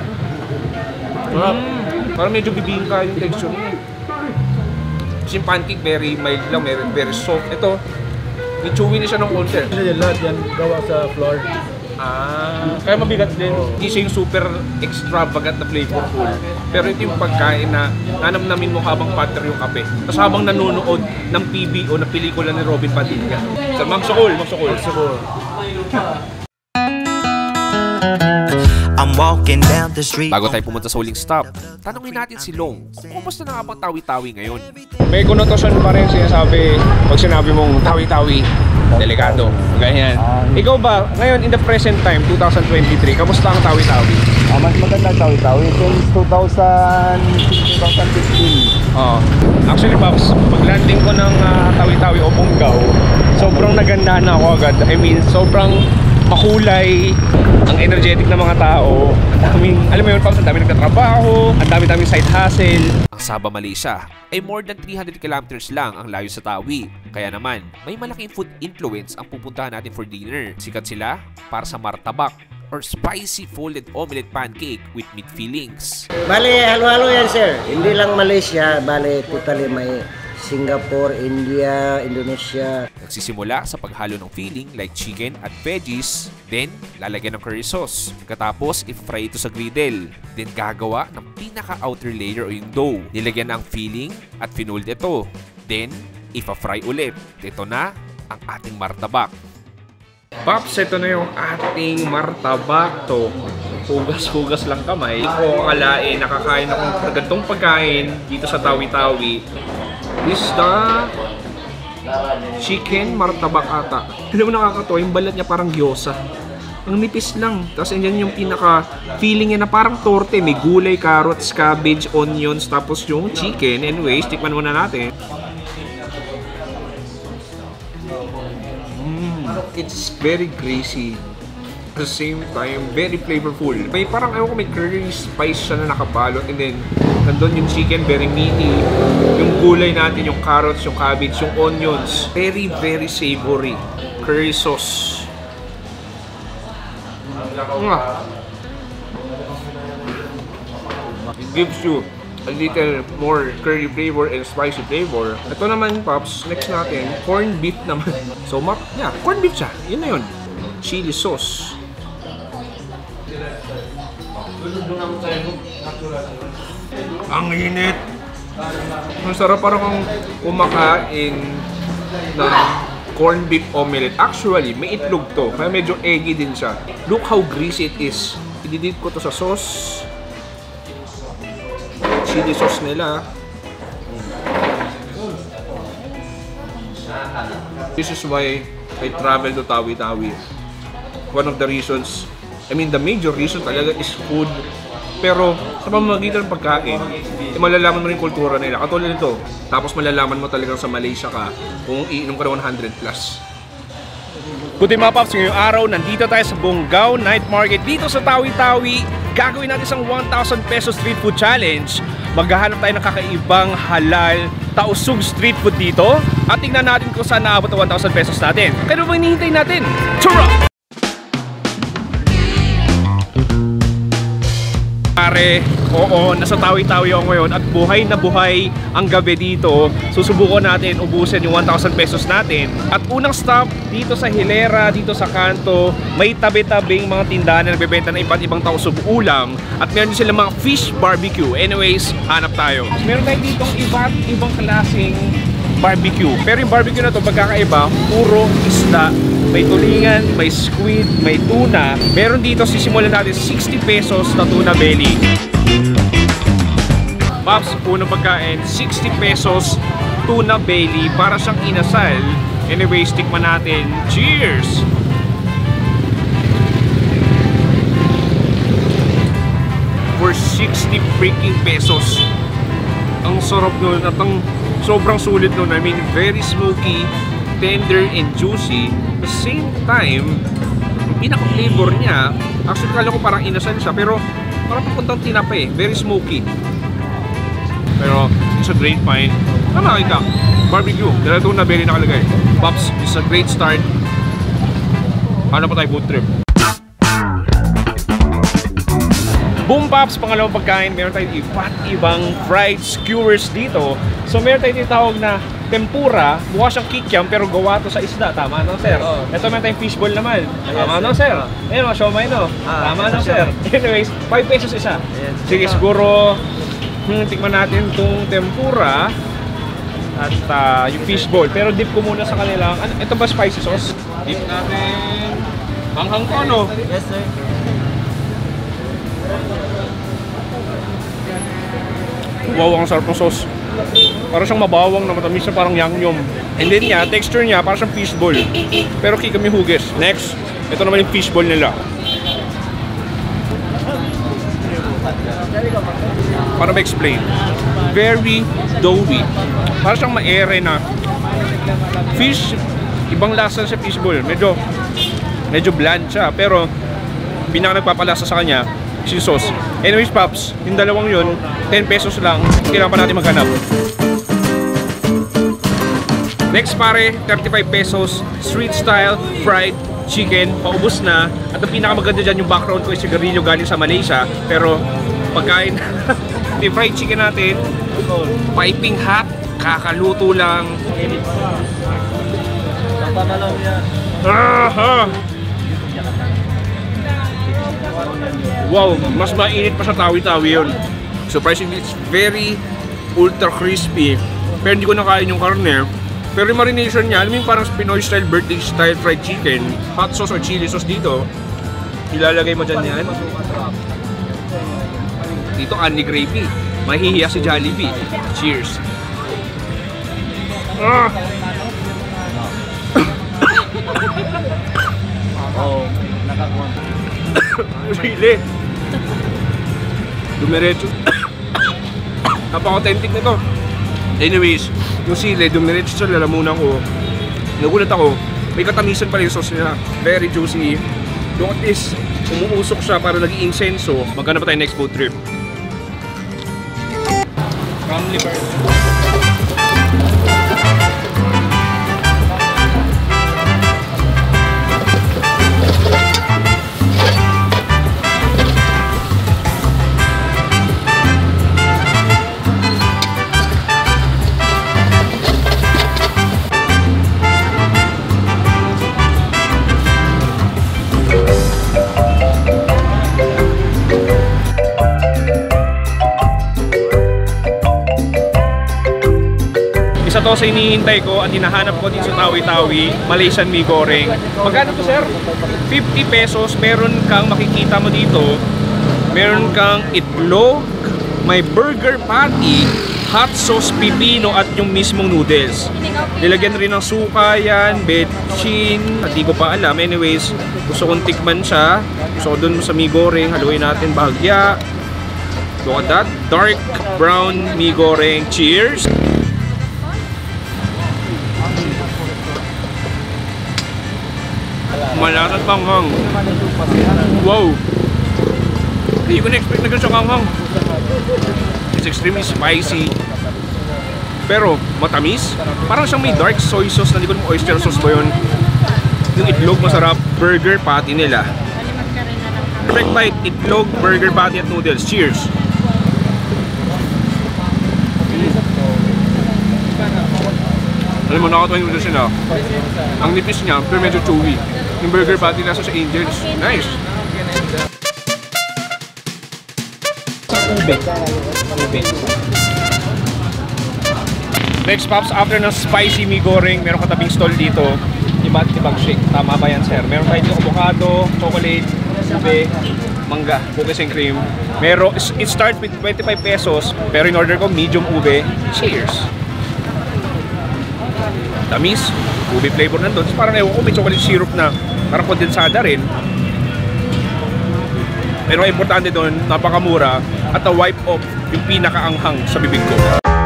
Parang medyo bibingka yung texture niya. Kasi yung pancake, very mild lang, very soft. Ito, may chewy na siya ng konti. Lahat yan gawa sa flour. Kaya mabigat din. Hindi siya yung super extravagant na flavorful. Pero ito yung pagkain na nanamnamin mo habang patter yung kape. Tapos habang nanonood ng PB o na pelikula ni Robin Padilla. So, Ma'am Sokol. I'm walking down the street. Bago tayo pumunta sa huling stop, tanungin natin si Long kung kumusta na nga bang tawi-tawi ngayon. May konotosyon pa rin sinasabi pag sinabi mong tawi-tawi, delikado. Ganyan. Ikaw ba, ngayon in the present time, 2023, kamusta ang tawi-tawi? Mas maganda tawi-tawi since 2015. Actually, Pops, pag landing ko ng tawi-tawi o Bunggao, sobrang naganda na ako agad. I mean, sobrang makulay, ang energetic ng mga tao. Ang daming, alam mo yun, Pops, ang daming nagtatrabaho, ang daming side hustle. Ang Sabah, Malaysia ay more than 300 kilometers lang ang layo sa Tawi. Kaya naman, may malaking food influence ang pupuntahan natin for dinner. Sikat sila para sa martabak or spicy folded omelette pancake with meat fillings. Bale, halo-halo yan, sir. Hindi lang Malaysia, bale, totally may Singapore, India, Indonesia. Nagsisimula sa paghalo ng filling like chicken at veggies. Then, lalagyan ng curry sauce. Katapos, i-fry ito sa griddle. Then, gagawa ng pinaka-outer layer o yung dough. Nilagyan na ang filling at finold ito. Then, ipa-fry ulit. Ito na ang ating martabak. Pops, ito na yung ating martabak to. Hugas-hugas lang kamay. Hindi ko akalain, nakakain akong gantong pagkain dito sa Tawi-Tawi. This is the chicken martabak ata. Alam mo nakakatawa, yung balat niya parang gyoza. Ang nipis lang. Tapos andyan yung pinaka-feeling niya na parang torte. May gulay, carrots, cabbage, onions, tapos yung chicken. Anyways, tikman muna natin. It's very greasy. At the same time, very flavorful. May parang ayaw ko may curry spice siya na nakabalot. And then, nandun yung chicken, very meaty. Yung gulay natin, yung carrots, yung cabbage, yung onions. Very, very savory. Curry sauce. It gives you a little more curry flavor and spicy flavor. Ito naman, Pops, next natin, corned beef naman. So, corned beef siya. Yun na yun. Chili sauce. Ang init! Ang sarap, parang kung kumakain ng corned beef omelette. Actually, may itlog to. Kaya medyo eggy din siya. Look how greasy it is. Ididip ko to sa sauce. Chili sauce nila. This is why I travel to Tawi-Tawi. One of the reasons, the major reason talaga is food. Pero sa pamamagitan ng pagkain, malalaman mo rin kultura nila. Katulad nito, tapos malalaman mo talagang sa Malaysia ka kung iinom ka na 100 plus. Good day mga Pops, ngayong araw nandito tayo sa Bunggao Night Market dito sa Tawi-Tawi. gagawin natin isang 1,000 pesos street food challenge. Maghahanap tayo ng kakaibang halal tausug street food dito at tingnan natin kung saan naabot ang 1,000 pesos natin. Kaya ba hinihintay natin? Tara! Pare, oo, nasa Tawi-Tawi ako ngayon at buhay na buhay ang gabi dito. Susubukan natin ubusin yung 1,000 pesos natin. At unang stop dito sa hilera, dito sa kanto, may tabi-tabing mga tindahan na nagbebenta ng iba't ibang tausug ulam at meron din silang mga fish barbecue. Anyways, hanap tayo. Meron tayo ditong iba't ibang klaseng barbecue. Pero yung barbecue na to pagkakaiba, puro isda. May tulingan, may squid, may tuna. Meron dito, sisimulan natin 60 pesos na tuna belly. Pops, unang pagkain, 60 pesos tuna belly para siyang inasal. Anyways, tikman natin. Cheers! For 60 freaking pesos. Ang sarap nun at ang sobrang sulit nun. I mean, very smoky, tender and juicy. At the same time, yung pinaka-flavor niya, actually kala ko parang inasal siya, pero parang papuntang tinapay, very smoky. Pero it's a great find. Tama ka, barbecue, dala ito na very nakalagay. Pops, it's a great start. Ano pa tayo food trip? Boom Pops, pangalawang pagkain, meron tayong iba't ibang fried skewers dito. So meron tayong tinatawag na tempura, mukha siyang kikiam pero gawa to sa isda. Tama no, sir? Ito meron tayong fishball naman. Tama no, sir? Ayun, mga siomay no? Tama no, sir? Anyways, 5 pesos isa. Sige, siguro tikman natin itong tempura at yung fishball. Pero dip ko muna sa kanilang, ito ba spicy sauce? Dip natin. Hanghang ko, no? Yes, sir. Wow, ang sarap ng sauce. Parang siyang mabawang na matamis na parang yangnyeom. And then niya, texture niya parang siyang fishball. Pero kikam yung hugis. Next, ito naman yung fishball nila. Para ma-explain. Very doughy. Parang siyang ma-ere na fish. Ibang lasa sa fishball. Medyo bland siya. Pero pinaka nagpapalasa sa kanya yung sauce. Anyways, Pops, yung dalawang yun, 10 pesos lang. Kailangan pa natin maghanap. Next pare, 35 pesos, street style fried chicken. Paubos na. At ang pinakamaganda dyan, yung background ko is sigarilyo galing sa Malaysia. Pero pagkain, yung fried chicken natin, piping hot, kakaluto lang. Wow, mas mainit pa sa Tawi-Tawi yun. Surprisingly, it's very ultra crispy. Pero hindi ko nakain yung karne. Pero yung marination niya, alam mo yung parang Pinoy style, birthday style fried chicken. Hot sauce or chili sauce dito. Ilalagay mo dyan yan. Dito, onion gravy. Mahihiya si Jollibee. Cheers! Oh, nakakuha. Sili. Dumiretso. Napaka-authentic nito. Anyways, yung sili, dumiretso sa lalamunan ko. Nagulat ako, may katamisan pa rin yung sauce niya. Very juicy. Yung at least, umuusok siya para naging insenso. Magkano pa tayo next food trip? Family bird. Isa to sa hinihintay ko at hinahanap ko dito sa Tawi-Tawi, Malaysian mee goreng. Magkano to, sir? 50 pesos. Meron kang makikita mo dito. Meron kang itlog, may burger patty, hot sauce pipino at yung mismong noodles. Nilagyan rin ng suka yan, betchin, at di ko pa alam. Anyways, gusto kong tikman siya. Gusto ko dun sa mee goreng, haluin natin bahagya. Look at that, dark brown mee goreng. Cheers! Malakas panghang. Wow! Hindi ko na-expect na ganun siya kanghang. It's extremely spicy. Pero matamis. Parang siyang may dark soy sauce na hindi ko naman oyster sauce ba yun. Yung itlog masarap. Burger patty nila. Perfect bite. Itlog, burger patty at noodles. Cheers! Alam mo, nakakatawa yung noodles nila. Ang nipis niya, pero medyo chewy. Yung burger patty nasa sa Angels. Nice! Next pops, after ng spicy mi goreng, meron katabing stall dito. Iba't ibang shake. Tama ba yan, sir? Meron tayo dito avocado, chocolate, ube, mangga, cookies and cream. Meron, it starts with 25 pesos, pero in order ko medium ube. Cheers! Tamis, ube flavor nandun. Parang ewan ko, may chocolate syrup na parang kondensada rin. Pero ang importante doon, napakamura at na-wipe off yung pinakaanghang sa bibig ko.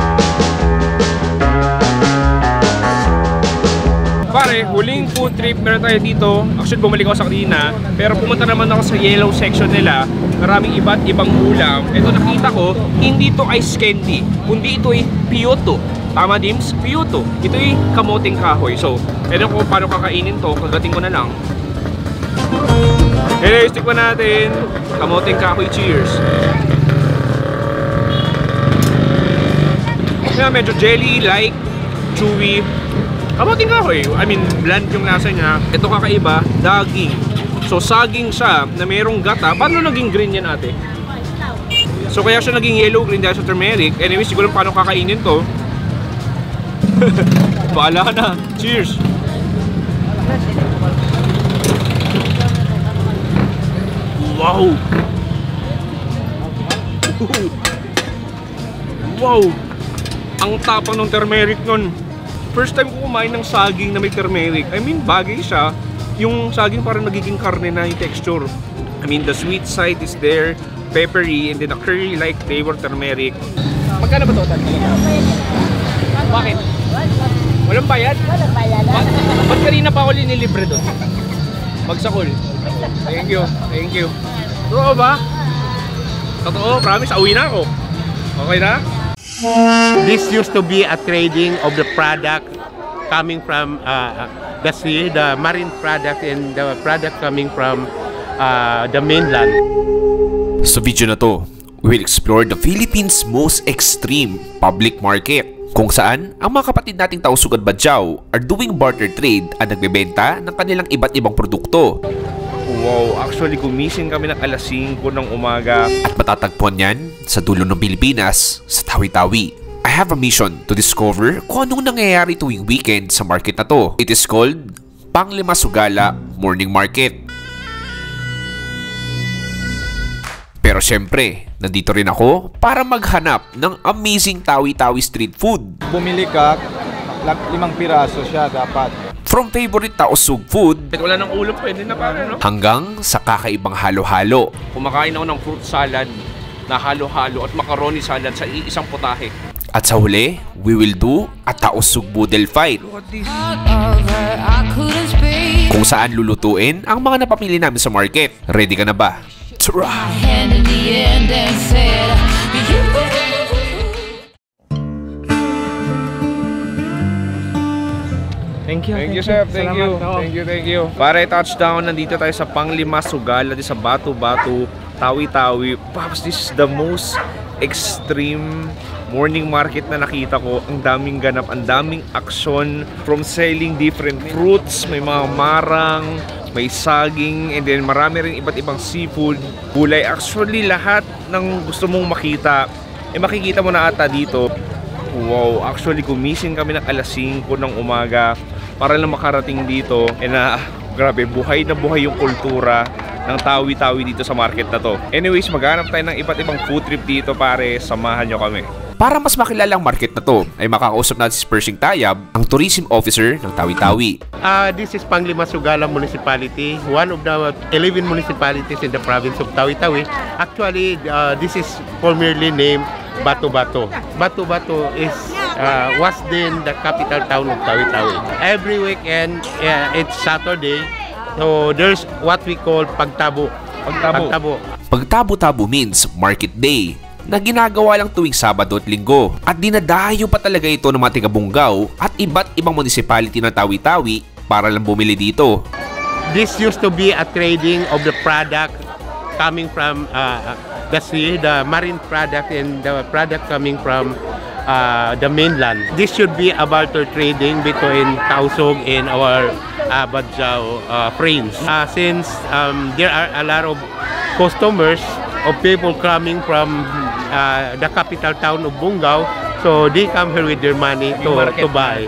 Pare, huling food trip meron tayo dito. Actually, bumalik ako sa kanina. Pero pumunta naman ako sa yellow section nila. Maraming iba't ibang ulam. Ito nakita ko, hindi ito ice candy, kundi ito ay piyoto. Tama, Dims? Piyoto. Ito ay kamoting kahoy. So, eto ko paano kakainin to. Kagating ko na lang. Anyways, tikman natin. Kamoting kahoy. Cheers! Kaya medyo jelly-like, chewy. Kamoting kahoy. I mean, bland yung lasa niya. Ito kakaiba, daging. So, saging siya na mayroong gata. Paano naging green yan, ate? So, kaya siya naging yellow-green dahil sa turmeric. Anyways, siguro paano kakainin to. Baala na. Cheers! Wow! Wow! Ang tapang ng turmeric nun. First time ko kumain ng saging na may turmeric. I mean, bagay siya. Yung saging parang nagiging karne na yung texture. I mean, the sweet side is there, peppery, and then a curry-like flavor turmeric. Magkano ba total? Bakit? Walang bayad? Walang bayad. Ba't kanina pa ako linilibre doon? Magsakol. Thank you. Thank you. Totoo ba? Totoo, promise. Uwi na ako. Okay na? This used to be a trading of the product coming from the sea, the marine product, and the product coming from the mainland. Sa video na to, we will explore the Philippines' most extreme public market, kung saan ang mga kapatid nating tausugad Badjao are doing barter trade at nagbebenta ng kanilang iba't ibang produkto. Wow, actually gumising kami ng alas 5 ng umaga. At matatagpuan yan sa dulo ng Pilipinas, sa Tawi-Tawi. I have a mission to discover kung anong nangyayari tuwing weekend sa market na to. It is called Panglima Sugala Morning Market. Pero syempre, nandito rin ako para maghanap ng amazing Tawi-Tawi street food. Bumili ka, 5 piraso siya dapat. From favorite tausug food, Wala ng ulo, pwede na para, no? hanggang sa kakaibang halo-halo. Kumakain ako ng fruit salad na halo-halo at macaroni salad sa iisang putahe. At sa huli, we will do a tausug boodle fight, kung saan lulutuin ang mga napamili namin sa market. Ready ka na ba? Tara! Thank you, chef. Thank you. Pare, touchdown. Nandito tayo sa Panglima Sugala, sa Batu-Batu, Tawi-Tawi. Pops, this is the most extreme morning market na nakita ko. Ang daming ganap, ang daming aksyon. From selling different fruits, may mga marang, may saging, and then marami rin iba't ibang seafood, gulay. Actually, lahat ng gusto mong makita, makikita mo na ata dito. Wow, actually gumising kami ng alas 5 ng umaga para lang makarating dito. Grabe, buhay na buhay yung kultura ng Tawi-Tawi dito sa market na to. Anyways, maghanap tayo ng iba't ibang food trip dito, pare. Samahan nyo kami. Para mas makilala ang market na to, ay makakausap natin si Pershing Tayab, ang tourism officer ng Tawi-Tawi. This is Panglima Sugala Municipality, one of the 11 municipalities in the province of Tawi-Tawi. Actually, this is formerly named Batu-Batu. Batu-Batu was then the capital town of Tawi-Tawi. Every weekend, it's Saturday, so there's what we call pagtabo. Pagtabo-tabo means market day na ginagawa lang tuwing Sabado at Linggo. At dinadayo pa talaga ito ng mga taga-Bungaw at iba't ibang municipality ng Tawi-Tawi para lang bumili dito. This used to be a trading of the product coming from the sea, the marine product, and the product coming from the mainland. This should be a barter trading between Tausug and our Badjao friends. Since there are a lot of customers of people coming from the capital town of Bungaw, so they come here with their money to buy.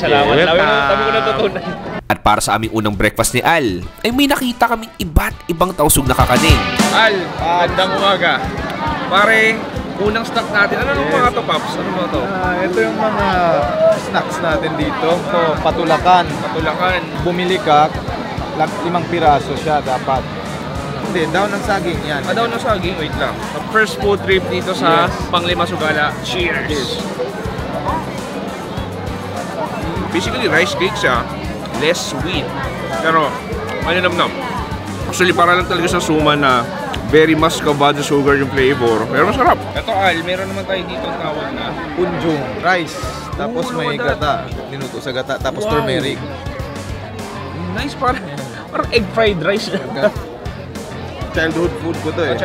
At para sa aming unang breakfast ni Al, ay may nakita kaming iba't ibang Tausug na kakaning. Al, magandang umaga. Pare, unang stock natin. Ano nung mga to, Paps? Ano mga to? Ito yung mga snacks natin dito. Ito, patulakan. Patulakan. Bumili ka, 5 piraso siya dapat. Hindi, daw ng saging yan. Daw ng saging? Wait lang. First food trip dito sa Panglima Sugala. Cheers! Basically, rice cake siya. Less sweet. Pero, malinamnam. Actually, para lang talaga sa suman na very muscovado sugar yung flavor. Pero masarap. Ito, Al, meron naman tayo dito ang tawag na punjong rice. Tapos may gata. Ninuto sa gata. Tapos turmeric. Nice, parang egg fried rice. Childhood food ko to eh.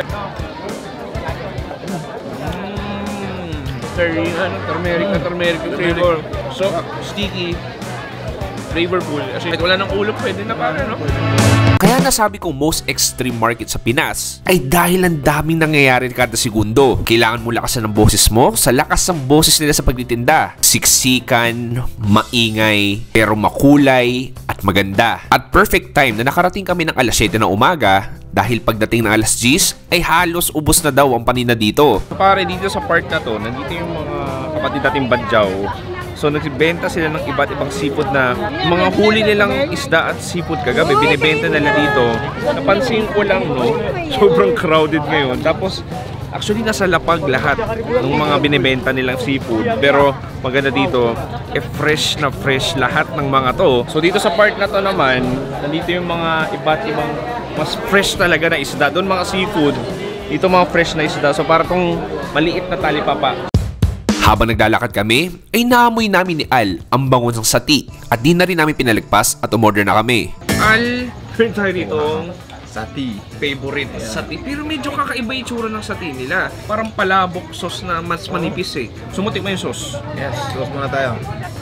Turmeric yung flavor. So, sticky. Flavorful. Kasi wala nang ulo, pwede na parang, no? Kaya nasabi kong most extreme market sa Pinas ay dahil ang daming nangyayari kada segundo. Kailangan mo lakasan ng boses mo sa lakas ng boses nila sa pagtitinda. Siksikan, maingay, pero makulay at maganda. At perfect time na nakarating kami ng alas 7 ng umaga dahil pagdating ng alas 10 ay halos ubos na daw ang panina dito. Pare, dito sa part na to, nandito yung mga kapatid nating Badjao. So nagbenta sila ng iba't ibang seafood na mga huli nilang isda at seafood kagabi, binibenta nila dito. Napansin ko lang, no, sobrang crowded ngayon. Tapos actually nasa lapag lahat ng mga binibenta nilang seafood. Pero maganda dito, fresh na fresh lahat ng mga to. So dito sa part na to naman, nandito yung mga iba't ibang mas fresh talaga na isda. Doon mga seafood, dito mga fresh na isda. So para tong maliit na talipapa. Habang naglalakad kami, ay naamoy namin ni Al ang bango ng sati at di na rin namin pinalagpas at umorder na kami. Al, meron tayo dito sati. Favorite sati. Pero medyo kakaiba yung tsura ng sati nila. Parang palabok sauce na mas manipis eh. Sumutik mo yung sauce. Yes, sauce muna tayo.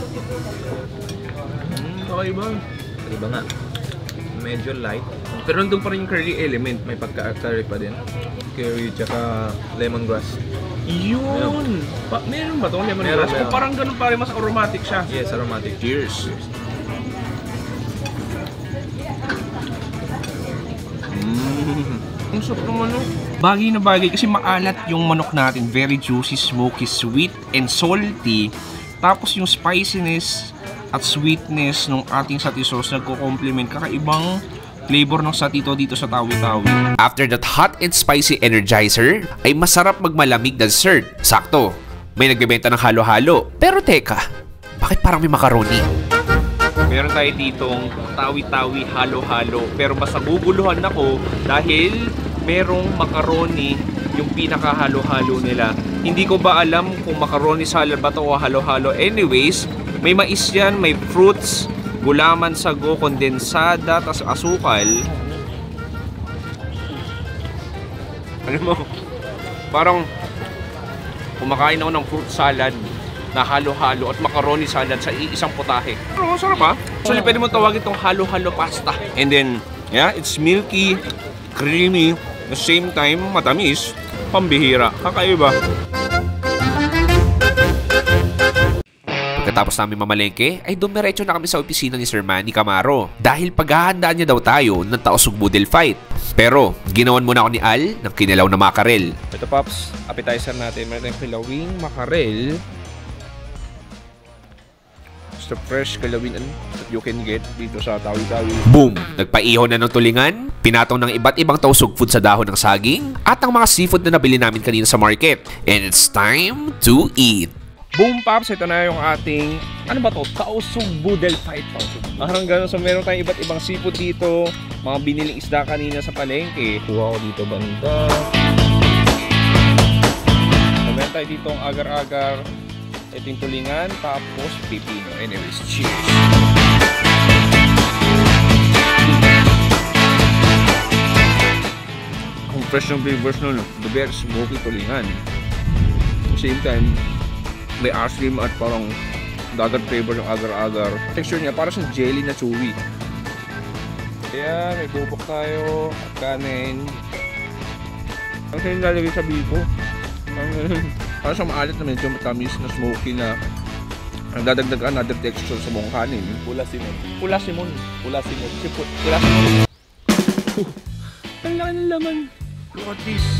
Kakaiba. Kakaiba nga. Medyo light. Pero nandun pa rin yung curry element. May pagka-curry pa din. Curry tsaka lemongrass. Yun! Meron ba itong lemongrass? Meron. Parang ganun pa rin, mas aromatic siya. Yes, aromatic. Cheers! Ang sarap ng manok. Bagay na bagay kasi maalat yung manok natin. Very juicy, smoky, sweet, and salty. Tapos yung spiciness at sweetness ng ating sati sauce nagko-complement. Kakaibang flavor ng satito dito sa Tawi-Tawi. After that hot and spicy energizer, ay masarap magmalamig na dessert. Sakto, may nagbebenta ng halo-halo. Pero teka, bakit parang may macaroni? Meron tayo ditong Tawi-Tawi halo-halo. Pero mas naguguluhan ako dahil merong macaroni yung pinaka-halo-halo nila. Hindi ko ba alam kung macaroni salad ba ito o halo-halo. Anyways, may mais yan, may fruits, gulaman, sago, kondensada, tas asukal. Alam mo, parang kumakain ako ng fruit salad na halo-halo at macaroni salad sa isang putahe. Pero sarap ha? Actually, pwede mo tawagin itong halo-halo pasta. And then, yeah, it's milky, creamy, at the same time, matamis, pambihira. Kakaiba. Pagkatapos namin mamalengke, ay dumiretso na kami sa opisina ni Sir Manny Camaro dahil paghahandaan niya daw tayo ng Tausug Boodle Fight. Pero, ginawan muna ako ni Al ng kinilaw na makarel. Ito Pops, appetizer natin. Meron tayong kilawing makarel. It's the fresh kilawin that you can get dito sa Tawi-Tawi. Boom! Nagpaiho na ng tulingan, pinatong ng iba't ibang Tausug food sa dahon ng saging, at ang mga seafood na nabili namin kanina sa market. And it's time to eat! Boom Pops, ito na yung ating, ano ba to? Tausug Boodle Fight. Parang ganun. So meron tayong iba't ibang seafood dito. Mga biniling isda kanina sa palengke. Kuha ko dito banda. So meron tayo dito ang agar-agar. Ito yung tulingan. Tapos pipino. Anyways, cheers! Ang fresh ng flavors nun. The very smoky tulingan. At the same time, may ice cream at parang dagat flavor ng agar-agar. Texture niya parang sa jelly na chewy. Kaya may bubok tayo at kanin. Ang sa'yo nilalagay sa biko. Parang sa maalat na medyo matamis na smoky na ang dadagdag another texture sa buong kanin. Pula simon. Pula simon. Pula simon. Pula simon. Ang laki ng laman. Look at this.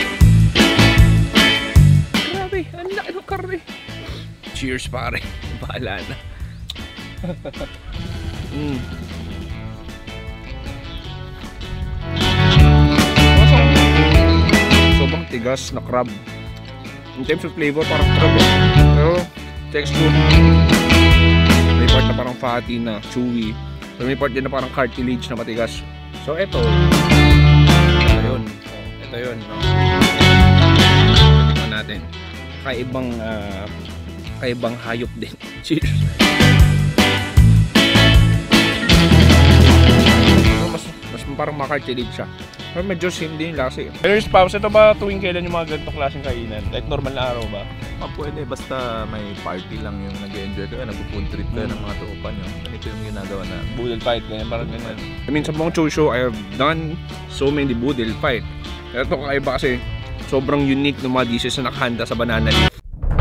Grabe, ang laki ng karne. Cheers pare. Bahala na. Sobrang tigas na crab. In terms of flavor, parang crab eh. Pero texture, may part na parang fatty na chewy. Pero may part din na parang cartilage na matigas. So ito yun. Ito yun. No? Tingnan natin. Kaibang hayop din. Cheers! Mas parang makartilid siya. Pero medyo same din yung lasa eh. Pero spouse, ito ba tuwing kailan yung mga ganitong klaseng kainan? Like normal na araw ba? Pwede, basta may party lang yung nag-enjoy ka, nag-food trip ka ng mga tropa nyo. Ganito yung ginagawa na. Boodle fight, ganyan, parang ganyan. I mean, sa mga show, I have done so many boodle fight. Pero ito kakaiba kasi sobrang unique ng mga dishes na nakahanda sa banana leaf.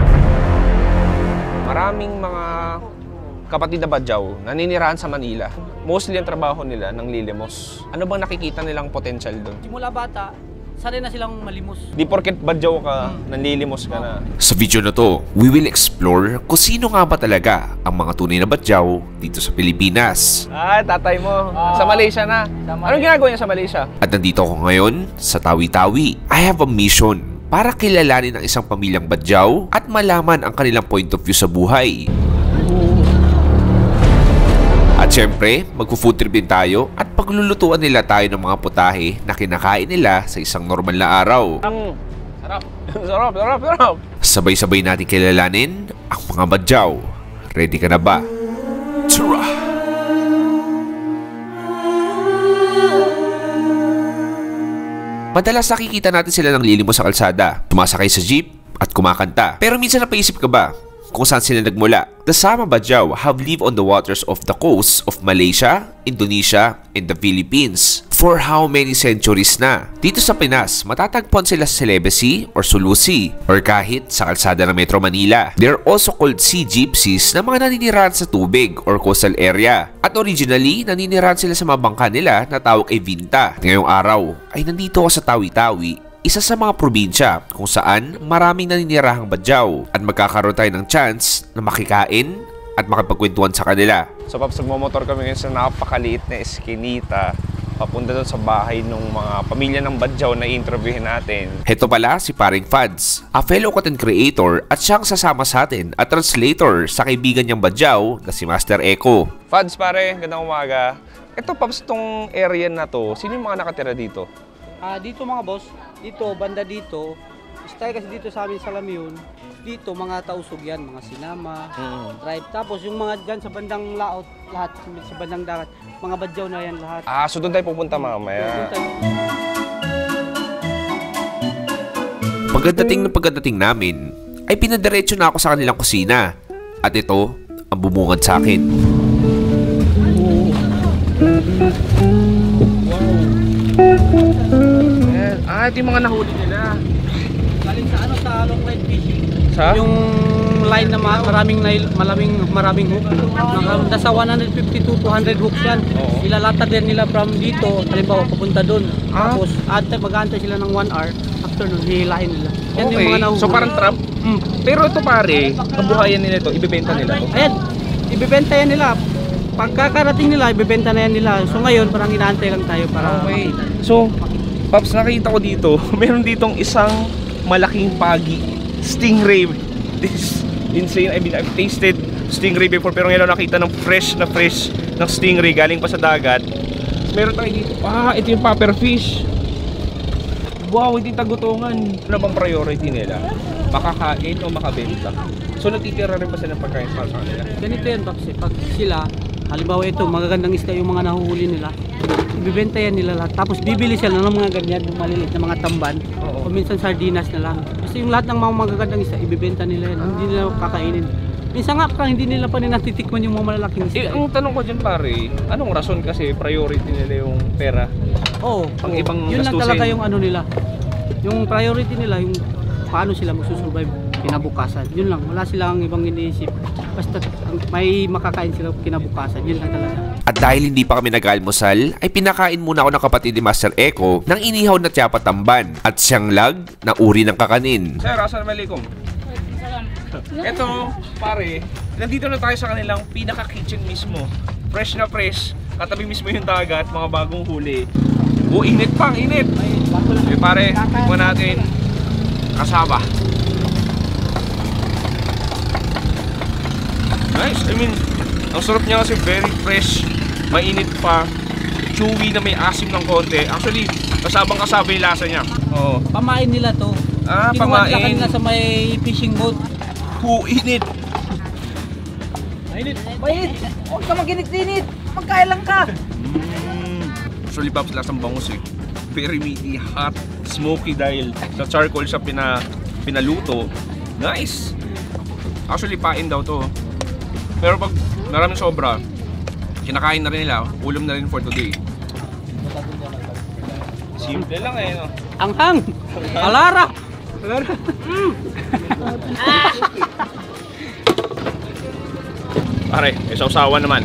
Maraming mga kapatid na Badyaw naninirahan sa Manila. Mostly ang trabaho nila ng lilimos. Ano bang nakikita nilang potential doon? Simula bata, sanay na silang malimos. Di porket Badyaw ka, nanlilimos ka na. Sa video na to, we will explore kung sino nga ba talaga ang mga tunay na Badyaw dito sa Pilipinas. Tatay mo. Sa Malaysia na. Anong ginagawa niya sa Malaysia? At nandito ako ngayon sa Tawi-Tawi. I have a mission para kilalanin ang isang pamilyang Badyaw at malaman ang kanilang point of view sa buhay. At syempre, magpo-food trip din tayo at paglulutuan nila tayo ng mga putahe na kinakain nila sa isang normal na araw. Sarap. Sabay-sabay natin kilalanin ang mga Badyaw. Ready ka na ba? Tara! Madalas nakikita natin sila ng lilimos sa kalsada, tumasakay sa jeep at kumakanta. Pero minsan napaisip ka ba kung saan sila nagmula? The Sama Badyaw have lived on the waters of the coasts of Malaysia, Indonesia, and the Philippines for how many centuries na. Dito sa Pinas, matatagpuan sila sa Celebesi or Sulu Sea or kahit sa kalsada ng Metro Manila. They're also called sea gypsies na mga naninirahan sa tubig or coastal area. At originally, naninirahan sila sa mga bangka nila na tawag ay Vinta. Ngayong araw ay nandito ako sa Tawi-Tawi, isa sa mga probinsya kung saan maraming naninirahang Badyaw at magkakaroon tayo ng chance na makikain at makipagkwentuhan sa kanila. So Paps, nagmamotor kami ngayon sa napakaliit na eskinita papunta doon sa bahay ng mga pamilya ng Badyaw na i-interviewin natin. Heto pala si Paring Fads, a fellow content creator at siyang sasama sa atin at translator sa kaibigan niyang Badyaw na si Master Echo. Fads pare, gandang umaga. Ito Paps, tong area na to, sino yung mga nakatira dito? Dito mga boss, dito, banda dito, style kasi dito sa amin sa Lamyun, dito mga tausog yan, mga sinama, tribe. Tapos yung mga dyan sa bandang laot, lahat, sa bandang dagat, mga Badyaw na yan lahat. So doon tayo pupunta mamaya. Pagdating namin, ay pinadiretso na ako sa kanilang kusina. At ito, ang bumungad sa akin. Ito yung mga nahuli nila. Galing sa sa long line fishing. Sa? Yung line na maraming hook. Nasa 150 to 200 hooks yan. Ilalatag din nila from dito, halimbawa papunta doon. Tapos mag-aantay sila ng 1 hour. After nun, hihilahin nila. Yan yung mga nahuli. So parang trap? Pero ito pare, kabuhayan nila ito, ibebenta nila ito? Ayan, ibebenta yan nila. Pagkakarating nila, ibebenta na yan nila. So ngayon, parang inaantay lang tayo para makita. So, Paps, nakita ko dito, meron ditong isang malaking pagi, stingray. insane. I mean, I've tasted stingray before, pero ngayon nakita ng fresh na stingray galing pa sa dagat. Meron tayo dito. Ito yung pufferfish. Wow, hindi tagutungan. Ano bang priority nila? Makakain o makabenta? So natitira rin ba sila ng pagkain para sa kanila? Ganito yan, Babs. Pag sila, halimbawa ito, magagandang isda yung mga nahuhuli nila, ibibenta yan nila lahat. Tapos bibili sila ng mga ganyan, yung maliliit na mga tamban. O minsan sardinas na lang. Kasi yung lahat ng mga magagandang isda, ibibenta nila yan. Hindi nila kakainin. Minsan nga, hindi nila pa natitikman yung mga malalaking isda. Ang tanong ko dyan pare, anong rason kasi priority nila yung pera? Oo. Ibang yun lang gastusin. talaga yung ano nila. Yung priority nila, yung paano sila magsusurvive kinabukasan. Yun lang, wala silang ibang iniisip. Basta may makakain sila kinabukasan, yun lang talaga. At dahil hindi pa kami nag-almusal, ay pinakain muna ako ng kapatid ni Master Eko ng inihaw na tiyapa tamban at siyang lag na uri ng kakanin. Sir, assalamualaikum. Ito, pare, nandito na tayo sa kanilang pinaka-kitchen mismo. Fresh na fresh, katabi mismo yung dagat, mga bagong huli. Init pang, init! Okay, pare, tikman natin kasaba. Nice, I mean, ang sarap niya kasi very fresh, mainit pa, chewy na may asim ng konti. Actually, kasabang-kasaba yung lasa niya. Oo. Pamain nila to. Pamain. Kinuha kanina sa may fishing boat. Init! Mainit! Mainit! Huwag ka maginit-init! Magkailang ka! Actually, Babs, lasang bangus eh. Very meaty, hot, smoky dahil sa charcoal siya pinaluto. Nice! Actually, pain daw to. Pero pag maraming sobra, kinakain na rin nila, ulam na rin for today. Simple lang eh, no? Anghang! Alara! Pare, may sausawan naman.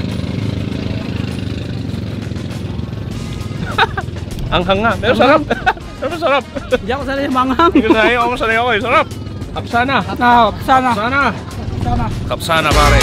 Anghang nga, pero sarap. Pero sarap. Hindi ako sanay manghang. Hindi ako sanay ako eh, sarap. Kapsana. Kapsana. Kapsana. Kapsana, pare.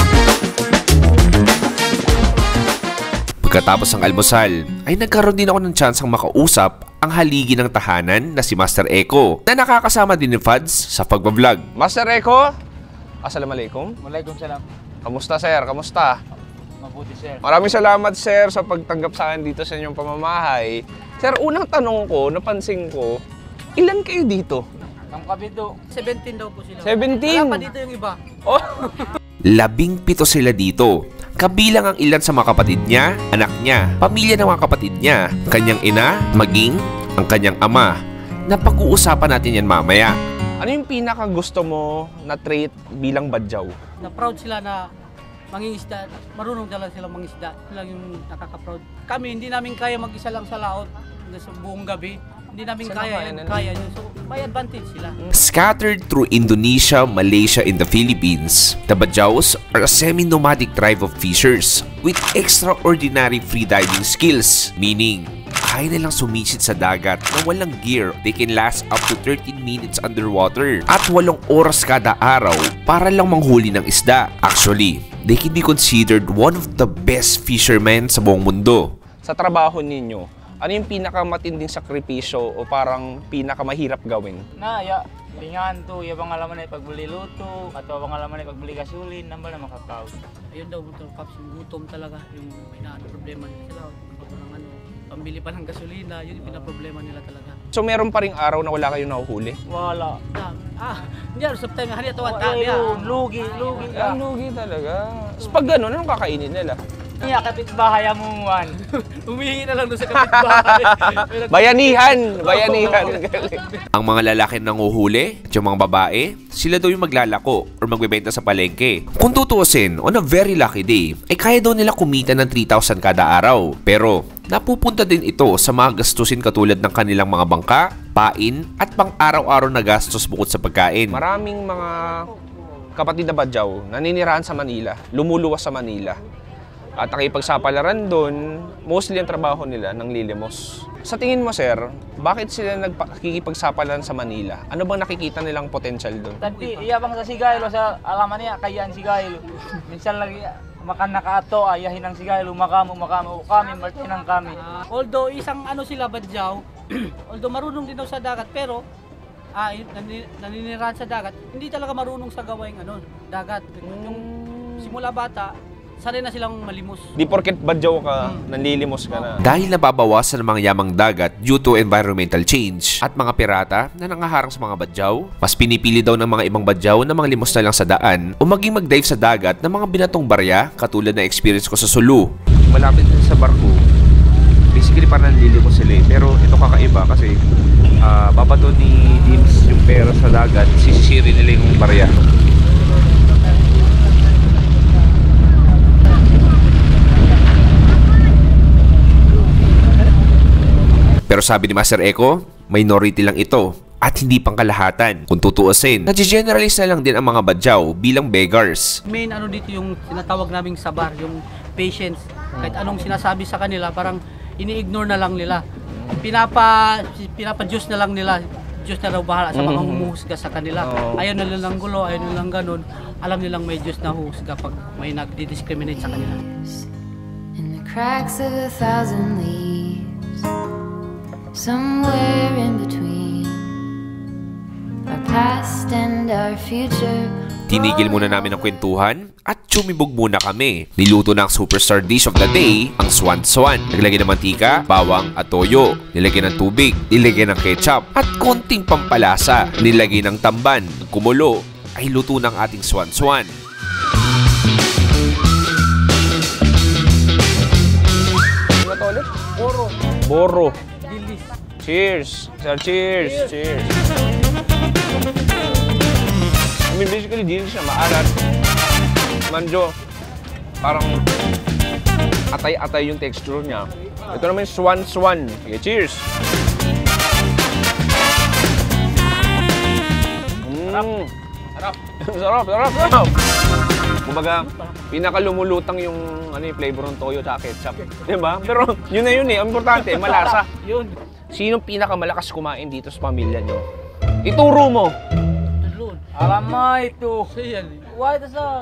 Pagkatapos ng almusal, ay nagkaroon din ako ng tsansang makausap ang haligi ng tahanan na si Master Eko na nakakasama din ni Fads sa pagbablog. Master Eko, assalamualaikum. Waalaikumsalam. Kamusta sir? Kamusta? Mabuti sir. Maraming salamat sir sa pagtanggap sa akin dito sa inyong pamamahay. Sir, unang tanong ko, napansin ko, ilan kayo dito? Ang kabito. 17 daw po sila. 17? Wala pa dito yung iba. Oh. 17 sila dito. Kabilang ang ilan sa mga kapatid niya, anak niya, pamilya ng mga kapatid niya, kanyang ina, maging ang kanyang ama. Na pag-uusapan natin yan mamaya. Ano yung pinaka gusto mo na trait bilang badyaw? Na proud sila na mangingisda. Marunong talaga sila mangingisda. Sila yung nakaka-proud. Kami, hindi namin kaya mag-isa lang sa laot sa buong gabi. Hindi namin kaya yun. So, may advantage sila. Scattered through Indonesia, Malaysia, and the Philippines, the Badyaws are a semi-nomadic tribe of fishers with extraordinary freediving skills, meaning kaya nilang sumisid sa dagat na walang gear. They can last up to 13 minutes underwater at 8 oras kada araw para lang manghuli ng isda. Actually, they can be considered one of the best fishermen sa buong mundo. Sa trabaho ninyo, ano yung pinakamatinding sakripisyo o parang pinakamahirap gawin? Lingan to, yabang alaman ay pagbuli luto, at abang alaman ay pagbuli gasolin, nambal na makakaw. Ayun daw, Kaps, yung gutom talaga, yung problema nila sila. Pambili pa ng gasolina, yun yung pinaproblema nila talaga. So meron pa ring araw na wala kayong nahuhuli? Wala. Hindi ako sa time, hani ito lugi. Lugi talaga. So pag gano'n, anong kakainin nila? Iya, kapitbahay amuan. Humihingi na lang doon sa kapitbahay. Bayanihan! Ang mga lalaki nanguhuli at yung mga babae, sila daw yung maglalako or magbebenta sa palengke. Kung tutuusin, on a very lucky day, ay kaya daw nila kumita ng 3,000 kada araw. Pero napupunta din ito sa mga gastusin katulad ng kanilang mga bangka, pain, at pang-araw-araw na gastos bukod sa pagkain. Maraming mga kapatid na badyaw naninirahan sa Manila, lumuluwas sa Manila. At nakipagsapalaran doon, mostly ang trabaho nila ng lilimos. Sa tingin mo, sir, bakit sila nagkikipagsapalaran sa Manila? Ano bang nakikita nilang potential doon? Tadi, iyabang sa Sigaylo, sa alaman niya, kayaan Sigaylo. Minsan lagi, makan nakaato, ayahin ng Sigaylo, makamo, kami, martinang kami. Although isang sila badyaw, although marunong din daw sa dagat, pero naninirahan sa dagat, hindi talaga marunong sa gawaing dagat. Yung simula bata, sanay na silang malimos. Di porket badyaw ka, nanlilimos ka na. Dahil nababawasan ang mga yamang dagat due to environmental change at mga pirata na nangaharang sa mga badyaw, mas pinipili daw ng mga ibang badyaw na mga limos na lang sa daan o maging mag-dive sa dagat ng mga binatong barya katulad na experience ko sa Sulu. Malapit din sa barko, basically parang nanlilimos sila pero ito kakaiba kasi babato ni Dims yung pera sa dagat, sisisiri nila yung barya. Pero sabi ni Master Eko, minority lang ito at hindi pang kalahatan. Kung tutuusin, nag-generalize na lang din ang mga badyaw bilang beggars. Main dito yung tinatawag naming sabar, yung patience. Kahit anong sinasabi sa kanila, parang ini-ignore na lang nila. Pinapa-Diyos na lang nila. Diyos na raw bahala sa mga humuhusga sa kanila. Ayaw nilang gulo, ayaw nilang ganun. Alam nilang may Diyos na husga pag may nagdi-discriminate sa kanila. In the cracks of 1,000 leaves, somewhere in between our past and our future. Tinigil muna namin ang kwentuhan at tsumibog muna kami. Niluto na ang superstar dish of the day, ang swan-swan. Naglagay ng mantika, bawang at toyo. Nilagay ng tubig, nilagay ng ketchup at konting pampalasa. Nilagay ng tamban. Kumulo ay luto ng ating swan-swan. Ano to ulit? Boro. Boro. Dilis. Cheers! Sir, cheers! Cheers! I mean, basically, dilis siya maalat. Manjo, parang atay-atay yung texture niya. Ito naman yung swan-swan. Okay, cheers! Sarap! Sarap! Kumbaga, pinakalumulutang yung flavor ng toyo at ketchup. Diba? Pero yun na yun eh. Ang importante, malasa. Yun. Sinong pinakamalakas kumain dito sa pamilya nyo? Ituro mo! Alam mo ito. Why the song?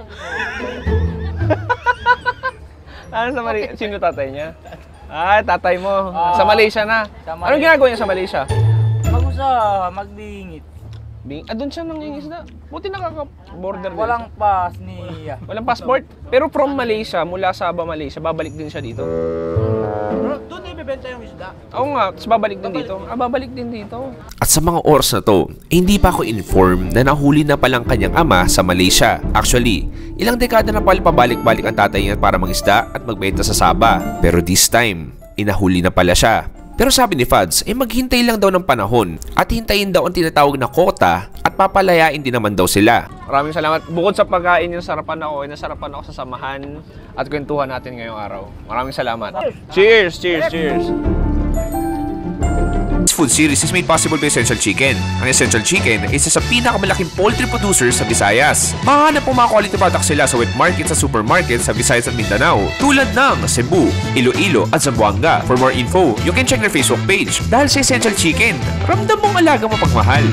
Ano sa Malaysia? Sino tatay niya? Ah, tatay mo. Sa Malaysia na. Anong ginagawa niya sa Malaysia? Magbingit. Doon siya nangingisda. Buti nakaka-border. Walang pass niya. Walang passport? Pero from Malaysia, mula Sabah, Malaysia, babalik din siya dito. Doon ibebenta yung isda. Oo nga, tapos babalik din dito. Babalik din dito. At sa mga oras na to, hindi pa ako informed na nahuli na palang kanyang ama sa Malaysia. Actually, ilang dekada na pabalik-balik ang tatay niya para mangisda at magbenta sa Sabah. Pero this time, inahuli na pala siya. Pero sabi ni Fads, maghintay lang daw ng panahon at hintayin daw ang tinatawag na quota at papalayain din naman daw sila. Maraming salamat. Bukod sa pagkain, nasarapan ako sa samahan at kwentuhan natin ngayong araw. Maraming salamat. Cheers! Cheers! Cheers! This food series is made possible by Essential Chicken. Ang Essential Chicken ay isa sa pinakamalaking poultry producer sa Visayas. Mahanap po mga quality products sila sa wet market sa supermarket sa Visayas at Mindanao, tulad ng Cebu, Iloilo at Zamboanga. For more info, you can check their Facebook page. Dahil sa Essential Chicken, ramdam mong alaga mapagmahal.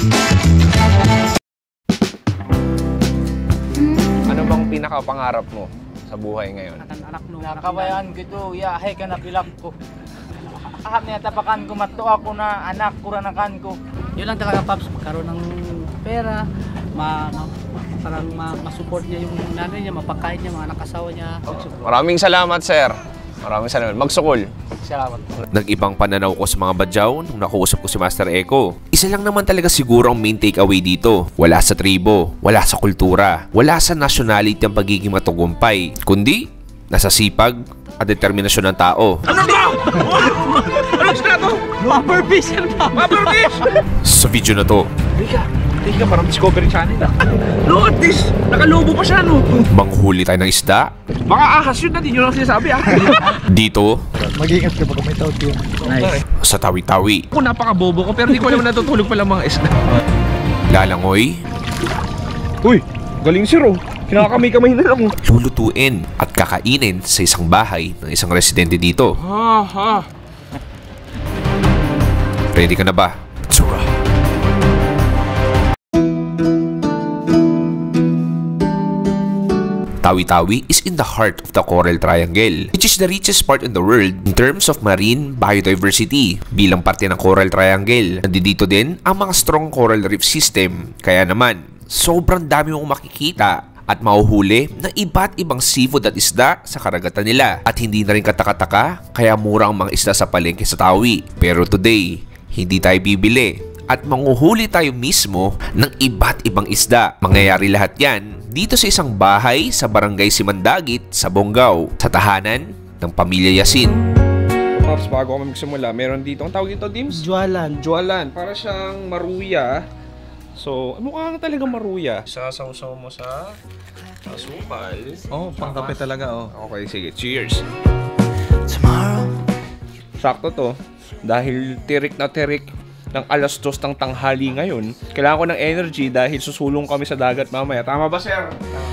Ano bang pinakapangarap mo sa buhay ngayon? Nakabayaan ko ito, yahay ka na pilak ko. Ahap niya tapakan ko, mato ako na anak ko ranakan ko. Yun lang talaga, Paps, magkaroon ng pera, parang masupport niya yung nanay niya, mapakain niya, mga anak-asawa niya. Maraming salamat, sir. Maraming salamat. Magsukol. Salamat. Nag-ibang pananaw ko sa mga badyaw nung nakausap ko si Master Eko. Isa lang naman talaga siguro ang main takeaway dito. Wala sa tribo, wala sa kultura, wala sa nationality ang pagiging matagumpay, kundi nasa sipag at determinasyon ng tao. Ano ba? Ano sila to? Mapperfish yan ba? Mapperfish! Sa video na to, Tika, parang Discovery Channel ah. Look at this! Nakalobo pa siya, no? manghuli tayo ng isda. Baka ahas yun natin, yun ang sinasabi ah. Dito, Mag-iingat ka pag may tawag yun. Nice. sa tawi-tawi, Ako napaka-bobo ko, pero di ko alam natutulog pala mga isda. lalangoy, Uy, galing sir oh. Kinakakamay-kamay na lang. lulutuin at kakainin sa isang bahay ng isang residente dito. Ready ka na ba? Tsura. Tawi-Tawi is in the heart of the Coral Triangle, which is the richest part in the world in terms of marine biodiversity. Bilang parte ng Coral Triangle, nandito din ang mga strong coral reef system. Kaya naman, sobrang dami mong makikita at mahuhuli ng iba't ibang seafood at isda sa karagatan nila. At hindi na rin katakataka, kaya mura ang mga isda sa palengke sa Tawi. Pero today, hindi tayo bibili at manguhuli tayo mismo ng iba't ibang isda. Mangyayari lahat yan dito sa isang bahay sa Barangay Simandagit sa Bonggao, sa tahanan ng Pamilya Yasin. Pops, bago kami magsimula, meron dito, ang tawag dito, Dims? Jualan. Jualan. Para siyang maruya. So, mukha nga talaga maruya. Sasawsaw mo sa asukal. Oh, pangkape talaga, oh. Okay, sige. Cheers. Sakto to. Dahil tirik na tirik ng 2:00 ng tanghali ngayon, kailangan ko ng energy dahil susulong kami sa dagat mamaya. Tama ba, sir?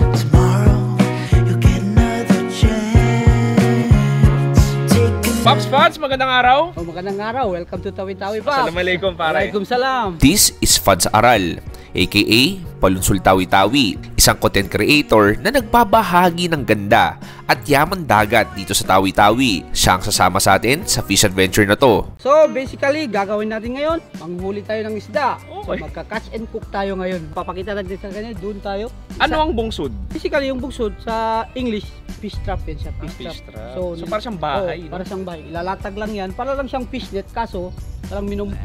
Pops, magandang araw. Oh, magandang araw. Welcome to Tawi-Tawi, Pops. Assalamualaikum, pare. Waalaikumsalam. This is Fads Aral, aka Palunsol Tawi-Tawi, isang content creator na nagbabahagi ng ganda at yaman dagat dito sa Tawi-Tawi. Siya ang sasama sa atin sa fish adventure na to. So, basically, gagawin natin ngayon, manghuli tayo ng isda. Okay. So, magka-catch and cook tayo ngayon. Papakita natin sa kanya, doon tayo. Ano ang bungsod? Basically, yung bungsod sa English, fish trap yan siya. Fish trap. So para siyang bahay. Para siyang bahay. Ilalatag lang yan. Para lang siyang fish net. Kaso, parang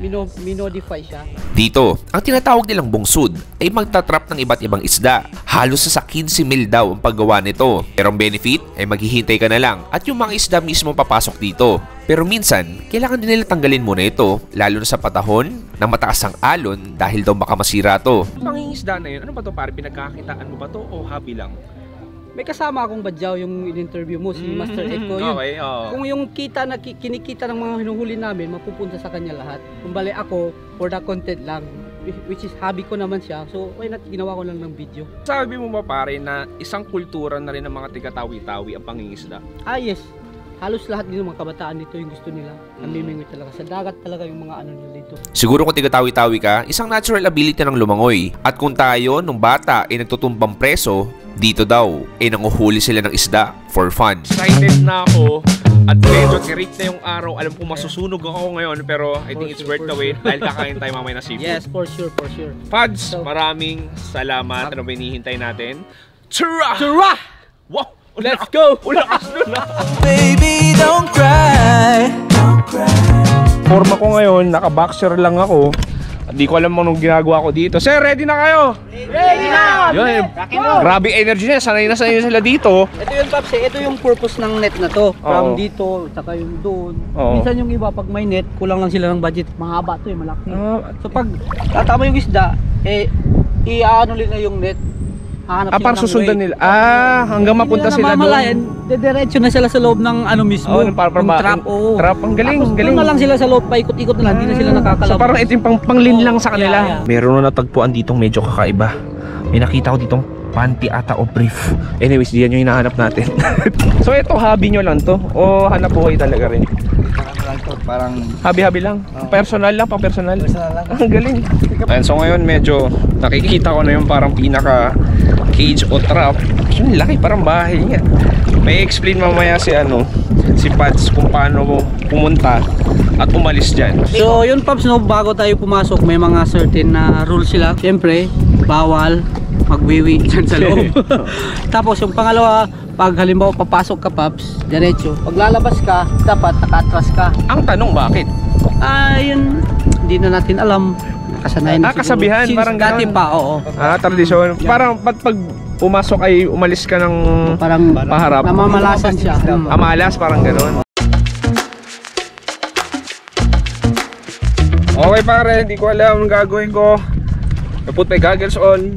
minodify siya. Dito, ang tinatawag nilang bungsod ay magtatrap ng iba't ibang isda. Halos sa 15 mil daw ang paggawa nito. Pero ang benefit ay maghihintay ka na lang at yung mga isda mismo papasok dito. Pero minsan, kailangan din nila tanggalin muna ito, lalo na sa patahon na mataas ang alon dahil daw baka masira to. Pangingisda na yun, ano ba to pare? Pinagkakitaan mo ba to o hobby lang? May kasama akong badyaw yung in-interview mo, si Master Echo. Okay, Kung yung kita na kinikita ng mga hinuhuli namin, mapupunta sa kanya lahat. Kung bali ako, for the content lang, which is hobby ko naman siya. So, why not ginawa ko lang ng video. Sabi mo ba pare na isang kultura na rin ng mga tiga-Tawi-Tawi ang pangingisda? Ah, yes. Halos lahat din ng mga kabataan dito yung gusto nila. Namimingwit talaga. Sa dagat talaga yung mga ano nila dito. Siguro kung tiga-Tawi-Tawi ka, isang natural ability ng lumangoy. At kung tayo, nung bata, ay nagtutumbang preso, dito daw, ay nanguhuli sila ng isda for fun. Excited na ako at medyo tirik na yung araw. Alam ko masusunog ako ngayon pero I think it's worth the wait dahil kakain tayo mamaya na seafood. Yes, for sure, for sure. Fads, maraming salamat. Ano ba hinihintay natin? Tara! Tara! Wow! Let's go! Ulakas nun na! Baby, don't cry. Don't cry. Forma ko ngayon, naka-boxer lang ako. Hindi ko alam anong ginagawa ko dito. Sir, ready na kayo? Ready na! Yun, grabe energy na. Sanay na sila dito. Ito yung Paps, ito yung purpose ng net na to. From dito, saka yung doon. Minsan yung iba, pag may net, kulang lang sila ng budget. Mahaba to malaki. So pag tatama yung isda, i-ano nila yung net. Para susundan nila. Hanggang mapunta sila doon. Diretso na sila sa loob ng ano mismo. Yung trap. Trap, ang galing. Doon na lang sila sa loob, paikot-ikot na lang. Hindi na sila nakakalabas. So parang ito yung panglin lang sa kanila. Meron na natagpuan ditong medyo kakaiba. May nakita ko ditong panty ata o brief. Anyways, diyan yung hinahanap natin. So ito, hobby nyo lang to? O hanap buhay talaga rin? Parang hobby lang? Personal lang, pang-personal? Personal lang. Ang galing. Ayan, so ngayon medyo nakikita ko na yung parang pinaka cage o trap. Yung laki, parang bahay nga. May explain mamaya si Pads kung paano mo pumunta at umalis dyan. So yun Paps, no, bago tayo pumasok may mga certain na rules sila. Siyempre, bawal magwiwi dyan sa loob. Tapos yung pangalawa, pag halimbawa papasok ka Paps, diretso. Pag lalabas ka, dapat naka-atras ka. Ang tanong, bakit? Yun, hindi na natin alam. Kasanayan kasabihan, parang dati pa, oo. Tradisyon. Parang pag pumasok ay umalis ka ng parang paharap. Namamalasan siya. Amalas, parang gano'n. Okay pare, hindi ko alam ang gagawin ko. I put my goggles on.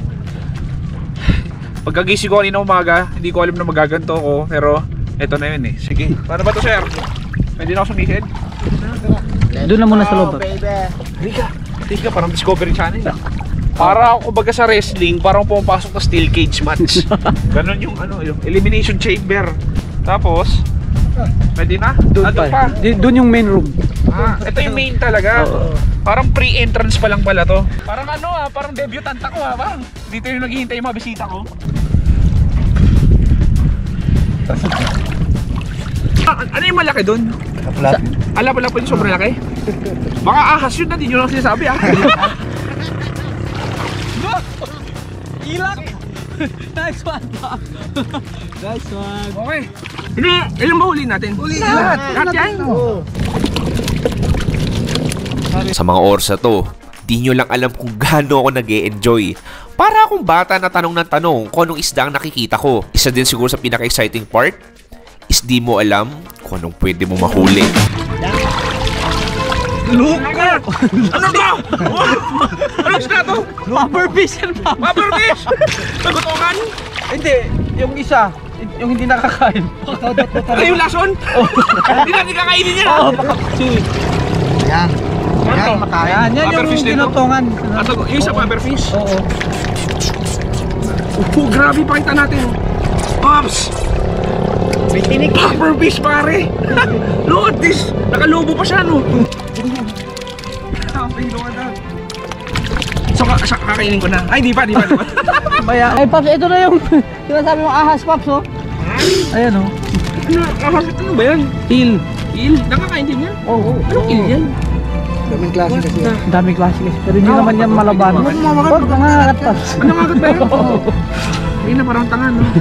Pagkagising ko kanina umaga, hindi ko alam na magaganto ko. Pero eto na yun eh. Sige, paano ba to sir? Pwede na ako sumihid? Doon na muna sa loob. Tika, parang Discovery Channel ah. Para ako baga sa wrestling, parang pumapasok na steel cage match. Ganon yung yung elimination chamber. Tapos pwede na? Doon pa. Doon yung main room. Ito yung main talaga. Parang pre-entrance pa lang pala to. Parang parang debutant ako parang dito yung naghihintay yung mga bisita ko. Ano yung malaki doon? Pala yung sobrang laki? Baka ahas yun na, di nyo lang sinasabi ah. Ilak! Nice one, Pop! Nice one! Okay. Ilan ba huli natin? Lahat yan? Sa mga oras na to, di nyo lang alam kung gaano ako nag-e-enjoy. Para akong bata na tanong ng tanong kung anong isda ang nakikita ko. Isa din siguro sa pinaka-exciting part is di mo alam kung anong pwede mo mahuli. Look! Ano to? Ano isda to? Pufferfish yan, Pop! Pufferfish! Nagutungan? Hindi, yung isa, yung hindi nakakain. Ano yung lason? Hindi natin kakainin yan. Oo, baka chewy. Yan. Yan, makain. Yan yung tinutungan. Yung isa pufferfish? Oo. Oh, grabe, pakita natin. Pops! May tinik. Pufferfish, pare! Look at this! Nakalubo pa siya, no? So, kakainin ko na. Ay, di pa. Ay, Pops, ito na yung sinasabi mong ahas, Pops, oh. Ayan, oh. Ano ba yan? Eel. Eel? Nakakain din yan? Oo. Anong eel yan? Daming klase kasi. Daming klase kasi. Pero hindi naman yan malaban. Huwag nangangagat, Pops. Nangangagat ba yan? Hindi na parang tanga, no?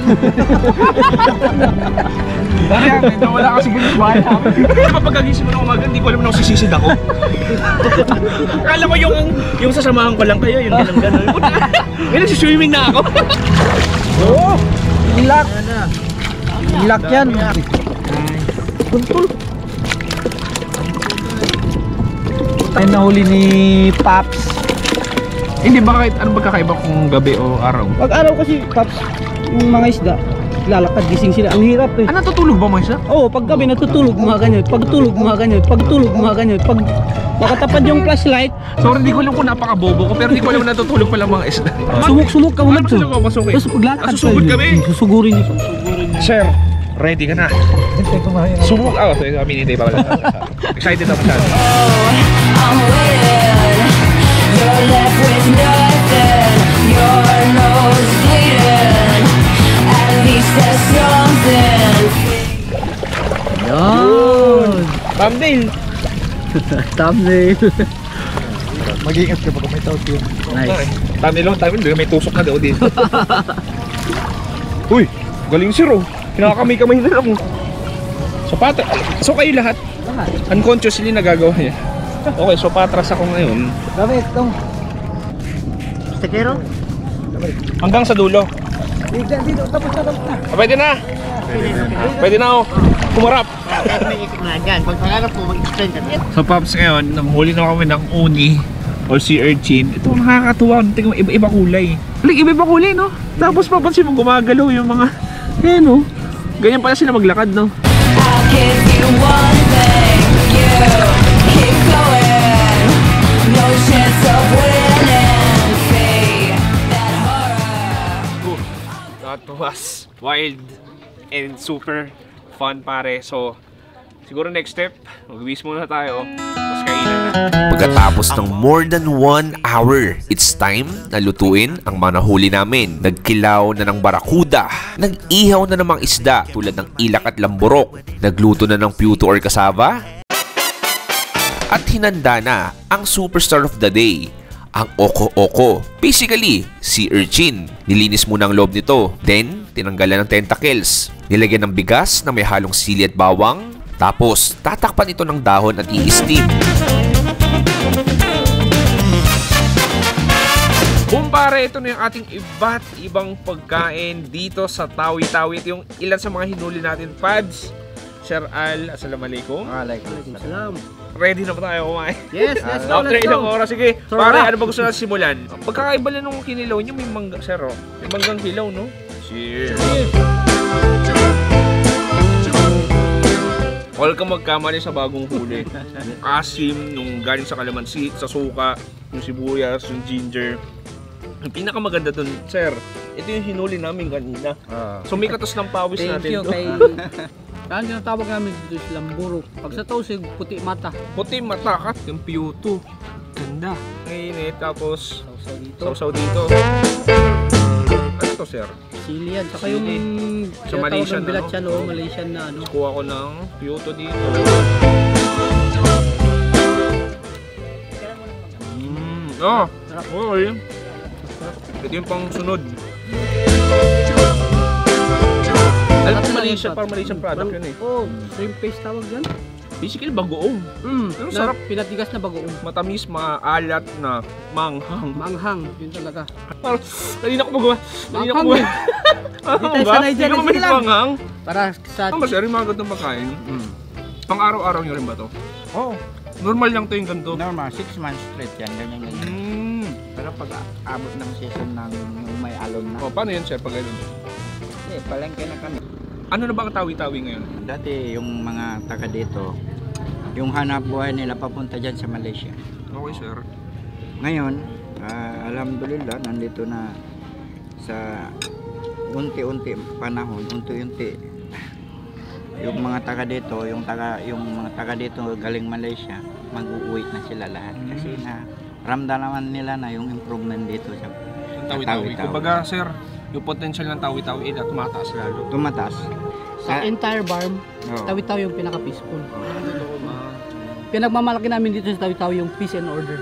Dahil nawala kasi ganyan sa bahay namin. Diba pagkagising mo ng umaga, hindi ko alam na sisisid ako. Akala ko yung sasamahan ko lang kayo, yung gano'n. May nagsiswimming na ako. Oo! Ilak! Ilak yan! Kuntul! Ay nahuli ni Pops. Hindi ba kahit anong magkakaiba kung gabi o araw? Pag araw kasi, Pops, yung mga isda, lalakad, gising sila. Ang hirap eh. Natutulog ba mga isda? Oo, pag gabi natutulog mga ganyan. Pag tulog mga ganyan. Pag tulog mga ganyan. Pag makatapad yung flashlight. So hindi ko alam kung napakabobo ko, pero hindi ko alam natutulog pala mga isda. Sumuk ka muna to. Tapos paglalakad susugod kami. Susugurin niyo. Sir, ready ka na? Sumuk ako. Minintay pa pala. Excited ako siya. I'm waiting. You're left with nothing. Your nose bleeding. At least there's something. Yan! Thumbnail! Thumbnail! Mag-iingat ka pag may tawag yun. Nice. Thumbnail, may tusok na daw dito. Uy, galing sir oh. Kinakamay-kamay na lang. So kayo lahat? Unconsciously nagagawa niya. Okay, so patras ako ngayon. Dami, itong. Stekero? Hanggang sa dulo. Dito, tapos na. Pwede na. Pwede na ako. Kumarap. May isip na dyan. Pag pangarap mo, mag-explain ka na. So Pops, ngayon, namuli na kami ng uni or sea urchin. Ito nakakatuwa. Tingnan mo, iba-iba kulay. Iba-iba kulay, no? Tapos papansin mo, gumagalaw yung mga, no? Ganyan pala sila maglakad, no? I'll give you one thing. You keep going. No chance of winning. See that horror. That was wild and super fun, pare. So, siguro next step, mag-wish muna tayo. Tapos kainan na. Pagkatapos ng more than 1 hour, it's time na lutuin ang mga nahuli namin. Nagkilaw na ng barakuda, nag-ihaw na ng mga isda tulad ng ilak at lamburok, nagluto na ng puto or kasaba, at hinanda na ang superstar of the day, ang oko-oko. Basically, sea urchin. Nilinis muna ang loob nito, then tinanggalan ng tentacles. Nilagyan ng bigas na may halong sili at bawang, tapos tatakpan ito ng dahon at i-steam. Kumpare, ito na yung ating iba't ibang pagkain dito sa Tawi-Tawi. Ito yung ilan sa mga hinuli natin, Pads. Sir Al, assalamualaikum. Waalaikumsalam. Ready na ba tayo kumain? Yes, let's go, After let's ilang go. oras, sige. Sarap. Pare, ano ba gusto natin simulan? Pagkakaiba lang nung kinilaw nyo, may mangga, sir, oh. May manggang hilaw, no? Cheers! Huwag kang magkamali sa bagong huli. Yung asim, nung galing sa kalamansi, sa suka, yung sibuyas, yung ginger. Ang pinakamaganda dun, sir, ito yung hinuli namin kanina. So may katas ng pawis natin. Thank you to. kay... Kaya tinatawag namin dito sa lamburok. Pag sa tausig, puti mata. Puti mata ka, yung piyuto. Ganda. Ngayon tapos sausaw dito. Ano to, sir? Chili yan. Saka yung sa Malaysian, Bilatsan, Malaysian na ano. Kuha ko ng Kyoto dito. Okay. Ito yung pang sunod. Alam ko Malaysian, parang Malaysian product yun eh. Shrimp paste tawag yan. Basically bagoong. Pero sarap. Pinatigas na bagoong. Matamis, maalat na manghang. Manghang, yun talaga. Parang, kanina ko magawa. Manghang eh. Hindi tayo sanay dyan. Hindi ko manghang. Para sa... Mas rin mga gandang makain. Pang araw-araw nyo rin ba to? Oo. Normal lang to yung ganito? Normal, 6 months straight yan. Ganyan. Pero pag abot ng season ng may alon na. Paano yan, sir, pag gano'n? Palengke na kami. Ano na ba ang tawi-tawi ngayon? Dati yung mga taga dito, yung hanap buhay nila papunta dyan sa Malaysia. Okay, sir. Ngayon, alhamdulillah, nandito na sa unti-unti panahon, unti-unti. Yung mga taga dito, yung mga taga dito galing Malaysia, mag-uwi na sila lahat. Kasi na ramdam naman nila na yung improvement dito sa tawi-tawi. Kumbaga, sir, yung potential ng tawi-tawi ay tumataas lalo. Tumataas. Sa entire farm, tawi-tawi yung pinaka-peaceful. Pinagmamalaki namin dito sa tawi-tawi yung peace and order.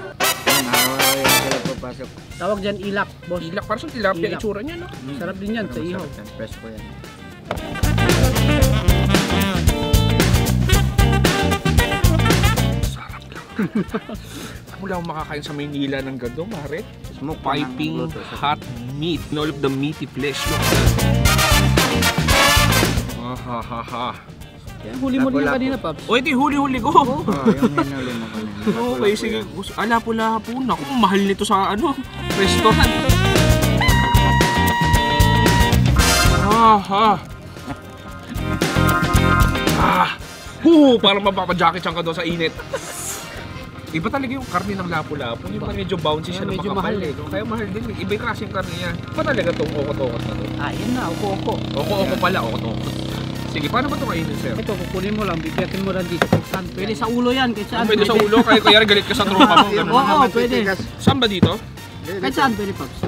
Tawag dyan ilak, boss. Ilak, parang sa tilapia itsura niya, no? Sarap din yan sa ihaw. Fresh ko yan. Sarap lang. Wala akong makakain sa Maynila ng gado, mare. Smoke piping hot meat. And all of the meaty flesh. Look. Huli mo din kanina, Paps. O, ito yung huli-huli ko. Yung hinuli mo kanina. Okay, sige. Lapu-lapu. Naku, mahal nito sa restaurant. Parang mapapajacket siyang ka doon sa init. Iba talaga yung karne ng lapu-lapu. Yung medyo bouncy siya na medyo makapal. mahal eh. Kaya mahal din. Iba yung klaseng karne niya. Iba talaga itong okot-okot na to. Yun na, oko-oko. Oko-oko pala, okot-okot. Sige, paano ba ito kainin, sir? Ito, kukunin mo lang, bibiyakin mo lang dito. Saan? Pwede sa ulo yan, kahit saan. Pwede sa ulo, kaya galit ka sa tropa mo. Oo, pwede. Saan ba dito? Kahit saan pwede, Paps.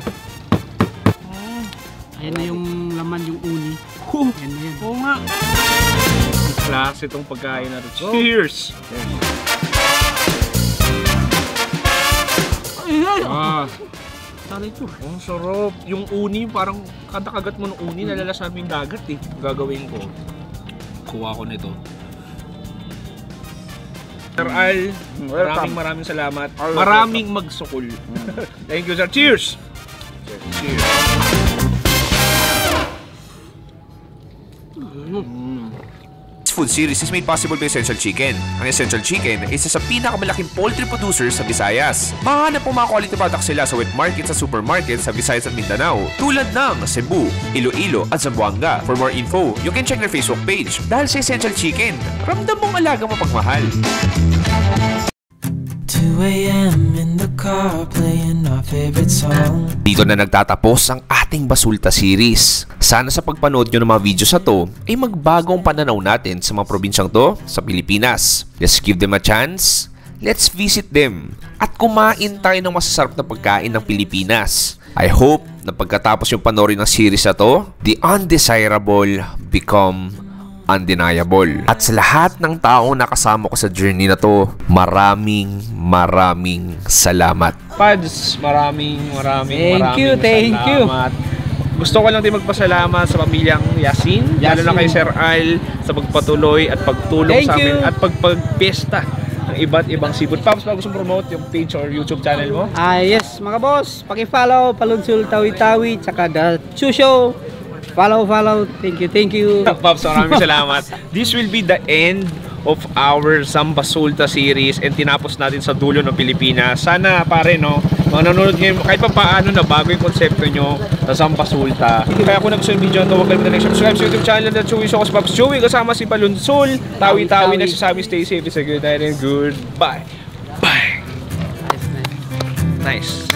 Ayan na yung laman, yung uni. Ayan na yan. Oo nga. Klase itong pagkain na ito. Cheers! Sana ito. Ang sarap. Yung uni, parang kada kagat mo ng uni, nalalasabi yung dagat eh. Gagawin ko. Kuha ko nito. Sir Al, maraming salamat. Maraming magsukol. Thank you, sir. Cheers! Cheers! Food series is made possible by Essential Chicken. Ang Essential Chicken ay isa sa pinakamalaking poultry producers sa Visayas. Mahanap po mga quality products sila sa wet market sa supermarket sa Visayas at Mindanao, tulad ng Cebu, Iloilo at Zamboanga. For more info, you can check their Facebook page. Dahil sa Essential Chicken, ramdam mong alaga mapagmahal. 2 a.m. in the car playing our favorite song. Dito na nagtatapos ang ating Basulta series. Sana sa pagpanood nyo ng mga videos na to ay magbagong pananaw natin sa mga probinsyang to sa Pilipinas. Let's give them a chance. Let's visit them. At kumain tayo ng masasarap na pagkain ng Pilipinas. I hope na pagkatapos yung panoorin ng series na to, the undesirable become undeniable. At sa lahat ng taong nakasama ko sa journey na to, maraming salamat. Pads, maraming Thank you. salamat. Gusto ko lang din magpasalamat sa pamilyang Yasin, lalo na kay Sir Al sa pagpatuloy at pagtulong sa amin at pagpagpesta ng iba't ibang seafood. Paps, gusto mong promote yung page or YouTube channel mo? Yes, mga boss, paki-follow Palunsul Tawi-Tawi tsaka The Chu Show. Follow. Thank you. Paps, maraming salamat. This will be the end of our Samba Sulta series and tinapos natin sa dulo ng Pilipinas. Sana pare, no, manonood ngayon, kahit pa paano na bago yung konsepto nyo sa Samba Sulta. Kaya kung nagustuhan yung video na ito, huwag kalimutan subscribe sa YouTube channel na Chewy Show. Paps Chewy kasama si Palunsul Tawi-Tawi nagsasabi stay safe, it's a good night and goodbye. Bye. Nice.